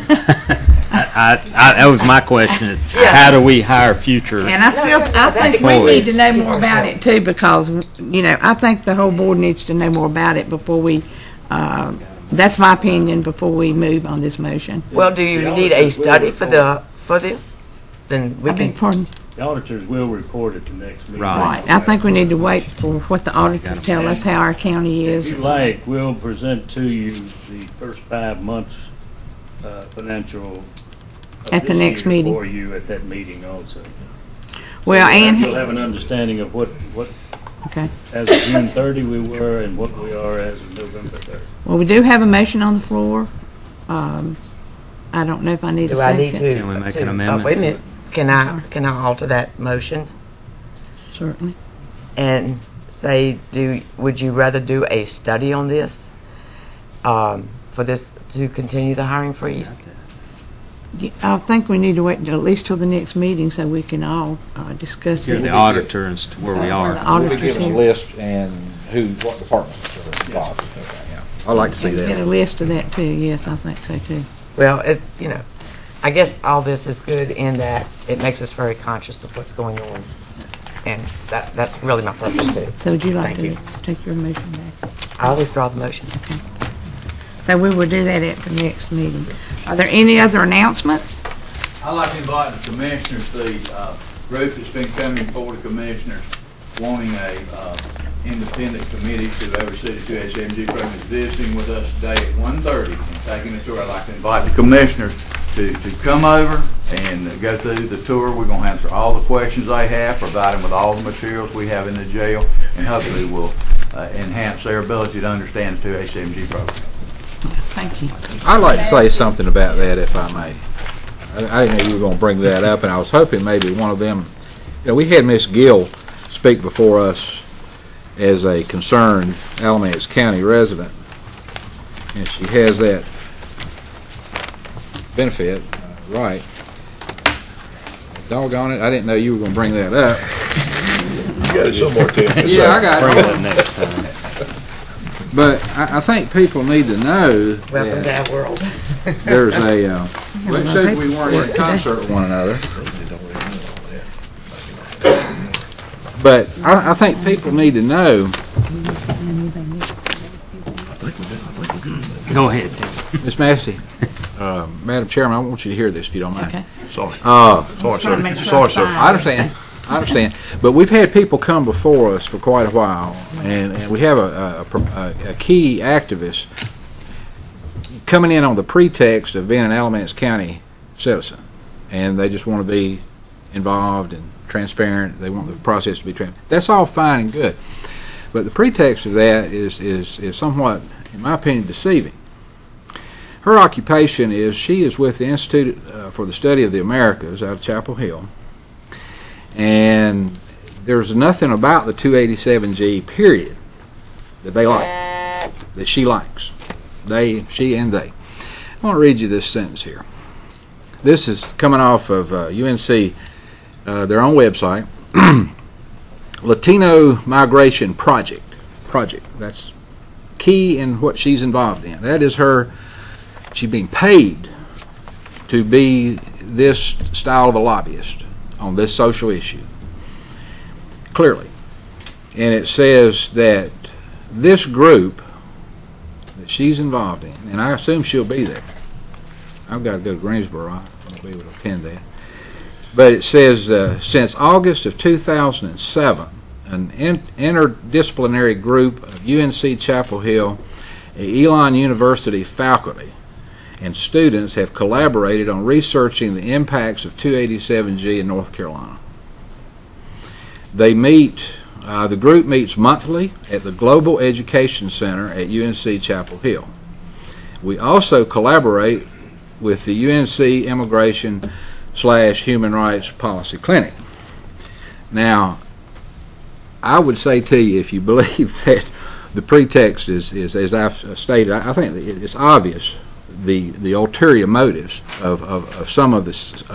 That was my question: is how do we hire future? And I think we need to know more about it too, because I think the whole board needs to know more about it before we. That's my opinion before we move on this motion. Well, do you need a study for this? Then we can. Pardon. The auditors will report at the next meeting. Right. I think we need to wait for what the auditor tell us how our county is. If you like, we'll present to you the first 5 months financial at the next meeting for you at that meeting also. Well, so and you'll have an understanding of what okay. As of June 30 we were and what we are as of November 3rd. Well, we do have a motion on the floor. I don't know if I need a second. Do I need to? Can we make an amendment? Wait a minute. Can I alter that motion? Certainly. And say, would you rather do a study on this for this to continue the hiring freeze? I think we need to wait at least till the next meeting so we can all discuss it. The auditor as to where we are. We'll be given a list and what departments are involved. I'd like to see that. Get a list of that too. Yes, I think so too. Well, I guess all this is good in that it makes us very conscious of what's going on, and that's really my purpose too. So would you like to take your motion back? I'll withdraw the motion. Okay. So we will do that at the next meeting. Are there any other announcements? I'd like to invite the commissioners, the group that's been coming before the commissioners wanting a independent committee to oversee the 2SMG program is visiting with us today at 1:30 and taking the tour. I'd like to invite the commissioners to come over and go through the tour. We're going to answer all the questions they have, provide them with all the materials we have in the jail, and hopefully will enhance their ability to understand the 2SMG program. Thank you. I'd like to say something about that, if I may. I didn't know you were going to bring that up, and I was hoping maybe one of them. We had Miss Gill speak before us as a concerned Alamance County resident, and she has that benefit, right? Doggone it, I didn't know you were going to bring that up. You got it somewhere, Tim. Yeah, I got it. Bring it next time. But I think people need to know Welcome that to our world. there's a, well, it shows we weren't in concert with one another. But I think people need to know. Go ahead, Ms. Massey, Madam Chairman, I want you to hear this if you don't mind. Okay. Sorry. Sorry, sir. Sorry, sir. I understand. But we've had people come before us for quite a while, and we have a key activist coming in on the pretext of being an Alamance County citizen, and they just want to be involved and transparent. They want the process to be transparent. That's all fine and good, but the pretext of that is somewhat, in my opinion, deceiving. Her occupation is she is with the Institute for the Study of the Americas out of Chapel Hill, and there's nothing about the 287G period that they like, that she likes. She and they. I want to read you this sentence here. This is coming off of UNC, their own website. Latino Migration Project. That's key in what she's involved in. That is her. She's being paid to be this style of a lobbyist on this social issue. Clearly. And it says that this group that she's involved in, and I assume she'll be there. I've got to go to Greensboro. I won't be able to attend that. But it says, since August of 2007, an interdisciplinary group of UNC Chapel Hill, Elon University faculty, and students have collaborated on researching the impacts of 287G in North Carolina. They meet, the group meets monthly at the Global Education Center at UNC Chapel Hill. We also collaborate with the UNC Immigration Human Rights Policy Clinic. Now, I would say to you, if you believe that the pretext is as I've stated, I think it's obvious the ulterior motives of some of the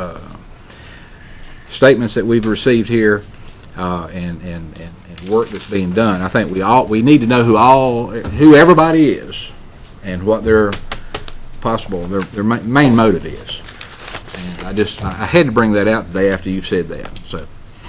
statements that we've received here and work that's being done. I think we need to know who everybody is and what their main motive is. And I had to bring that out today after you've said that. So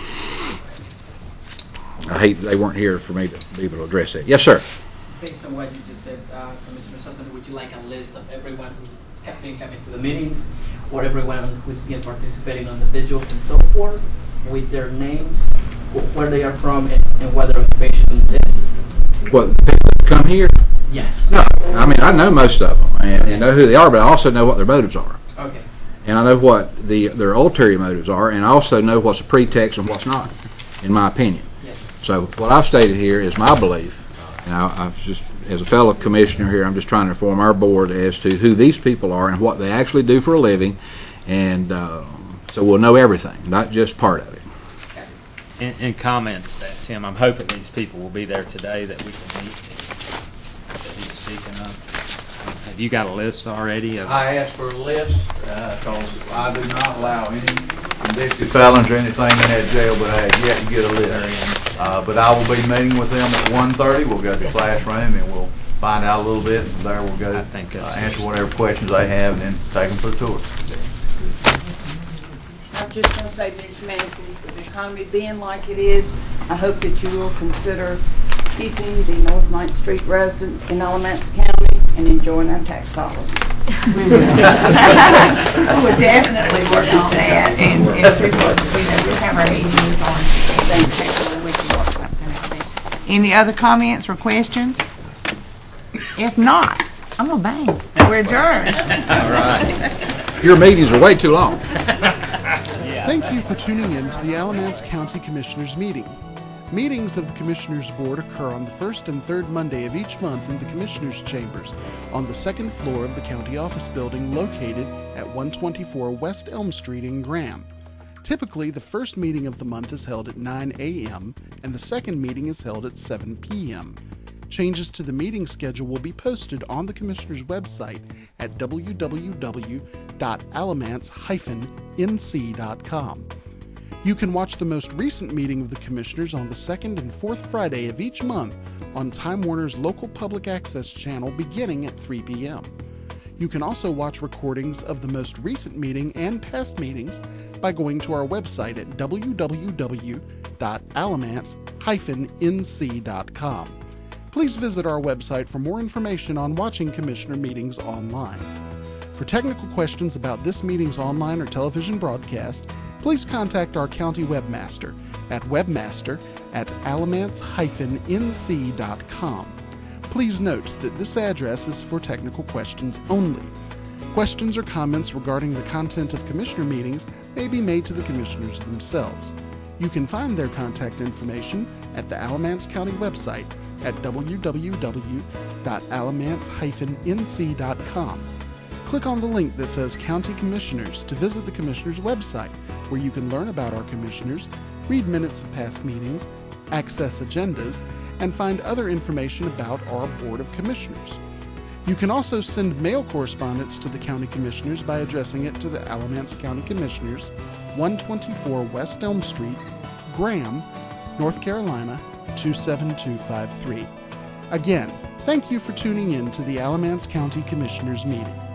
I hate they weren't here for me to be able to address that. Yes, sir. Based on what you just said, Commissioner Sutton, would you like a list of everyone who's been coming to the meetings, or everyone who's been participating on the vigils and so forth, with their names, where they are from, and what their occupation is? What, the people that come here? Yes. No, I mean, I know most of them and know who they are, but I also know what their motives are. Okay. And I know what their ulterior motives are, and I also know what's a pretext and what's not, in my opinion. Yes. So what I've stated here is my belief, and I just, as a fellow commissioner here, I'm just trying to inform our board as to who these people are and what they actually do for a living, and so we'll know everything, not just part of it. In comments that, Tim, I'm hoping these people will be there today that we can meet that he's speaking of. Have you got a list already? I asked for a list because I do not allow any convicted felons or anything in that jail, but I have yet to get a list. But I will be meeting with them at 1:30. We'll go to the classroom and we'll find out a little bit, and there we'll go answer whatever questions they have and then take them for the tour. I'm just going to say, Ms. Massey, with the economy being like it is, I hope that you will consider keeping the North 9th Street residents in Alamance County and enjoying our tax dollars. We would definitely work on that and see what we'll have our meetings on things we can work something out there. Any other comments or questions? If not, I'm going to bang. We're adjourned. All right. Your meetings are way too long. Thank you for tuning in to the Alamance County Commissioners meeting. Meetings of the Commissioners Board occur on the first and third Monday of each month in the Commissioners' Chambers on the second floor of the County Office Building located at 124 West Elm Street in Graham. Typically, the first meeting of the month is held at 9 a.m. and the second meeting is held at 7 p.m. Changes to the meeting schedule will be posted on the Commissioner's website at www.alamance-nc.com. You can watch the most recent meeting of the Commissioners on the second and fourth Friday of each month on Time Warner's local public access channel beginning at 3 p.m. You can also watch recordings of the most recent meeting and past meetings by going to our website at www.alamance-nc.com. Please visit our website for more information on watching Commissioner meetings online. For technical questions about this meeting's online or television broadcast, please contact our county webmaster at webmaster@alamance-nc.com. Please note that this address is for technical questions only. Questions or comments regarding the content of Commissioner meetings may be made to the Commissioners themselves. You can find their contact information at the Alamance County website at www.alamance-nc.com. Click on the link that says County Commissioners to visit the Commissioners website, where you can learn about our Commissioners, read minutes of past meetings, access agendas, and find other information about our Board of Commissioners. You can also send mail correspondence to the County Commissioners by addressing it to the Alamance County Commissioners, 124 West Elm Street, Graham, North Carolina, 27253. Again, thank you for tuning in to the Alamance County Commissioners meeting.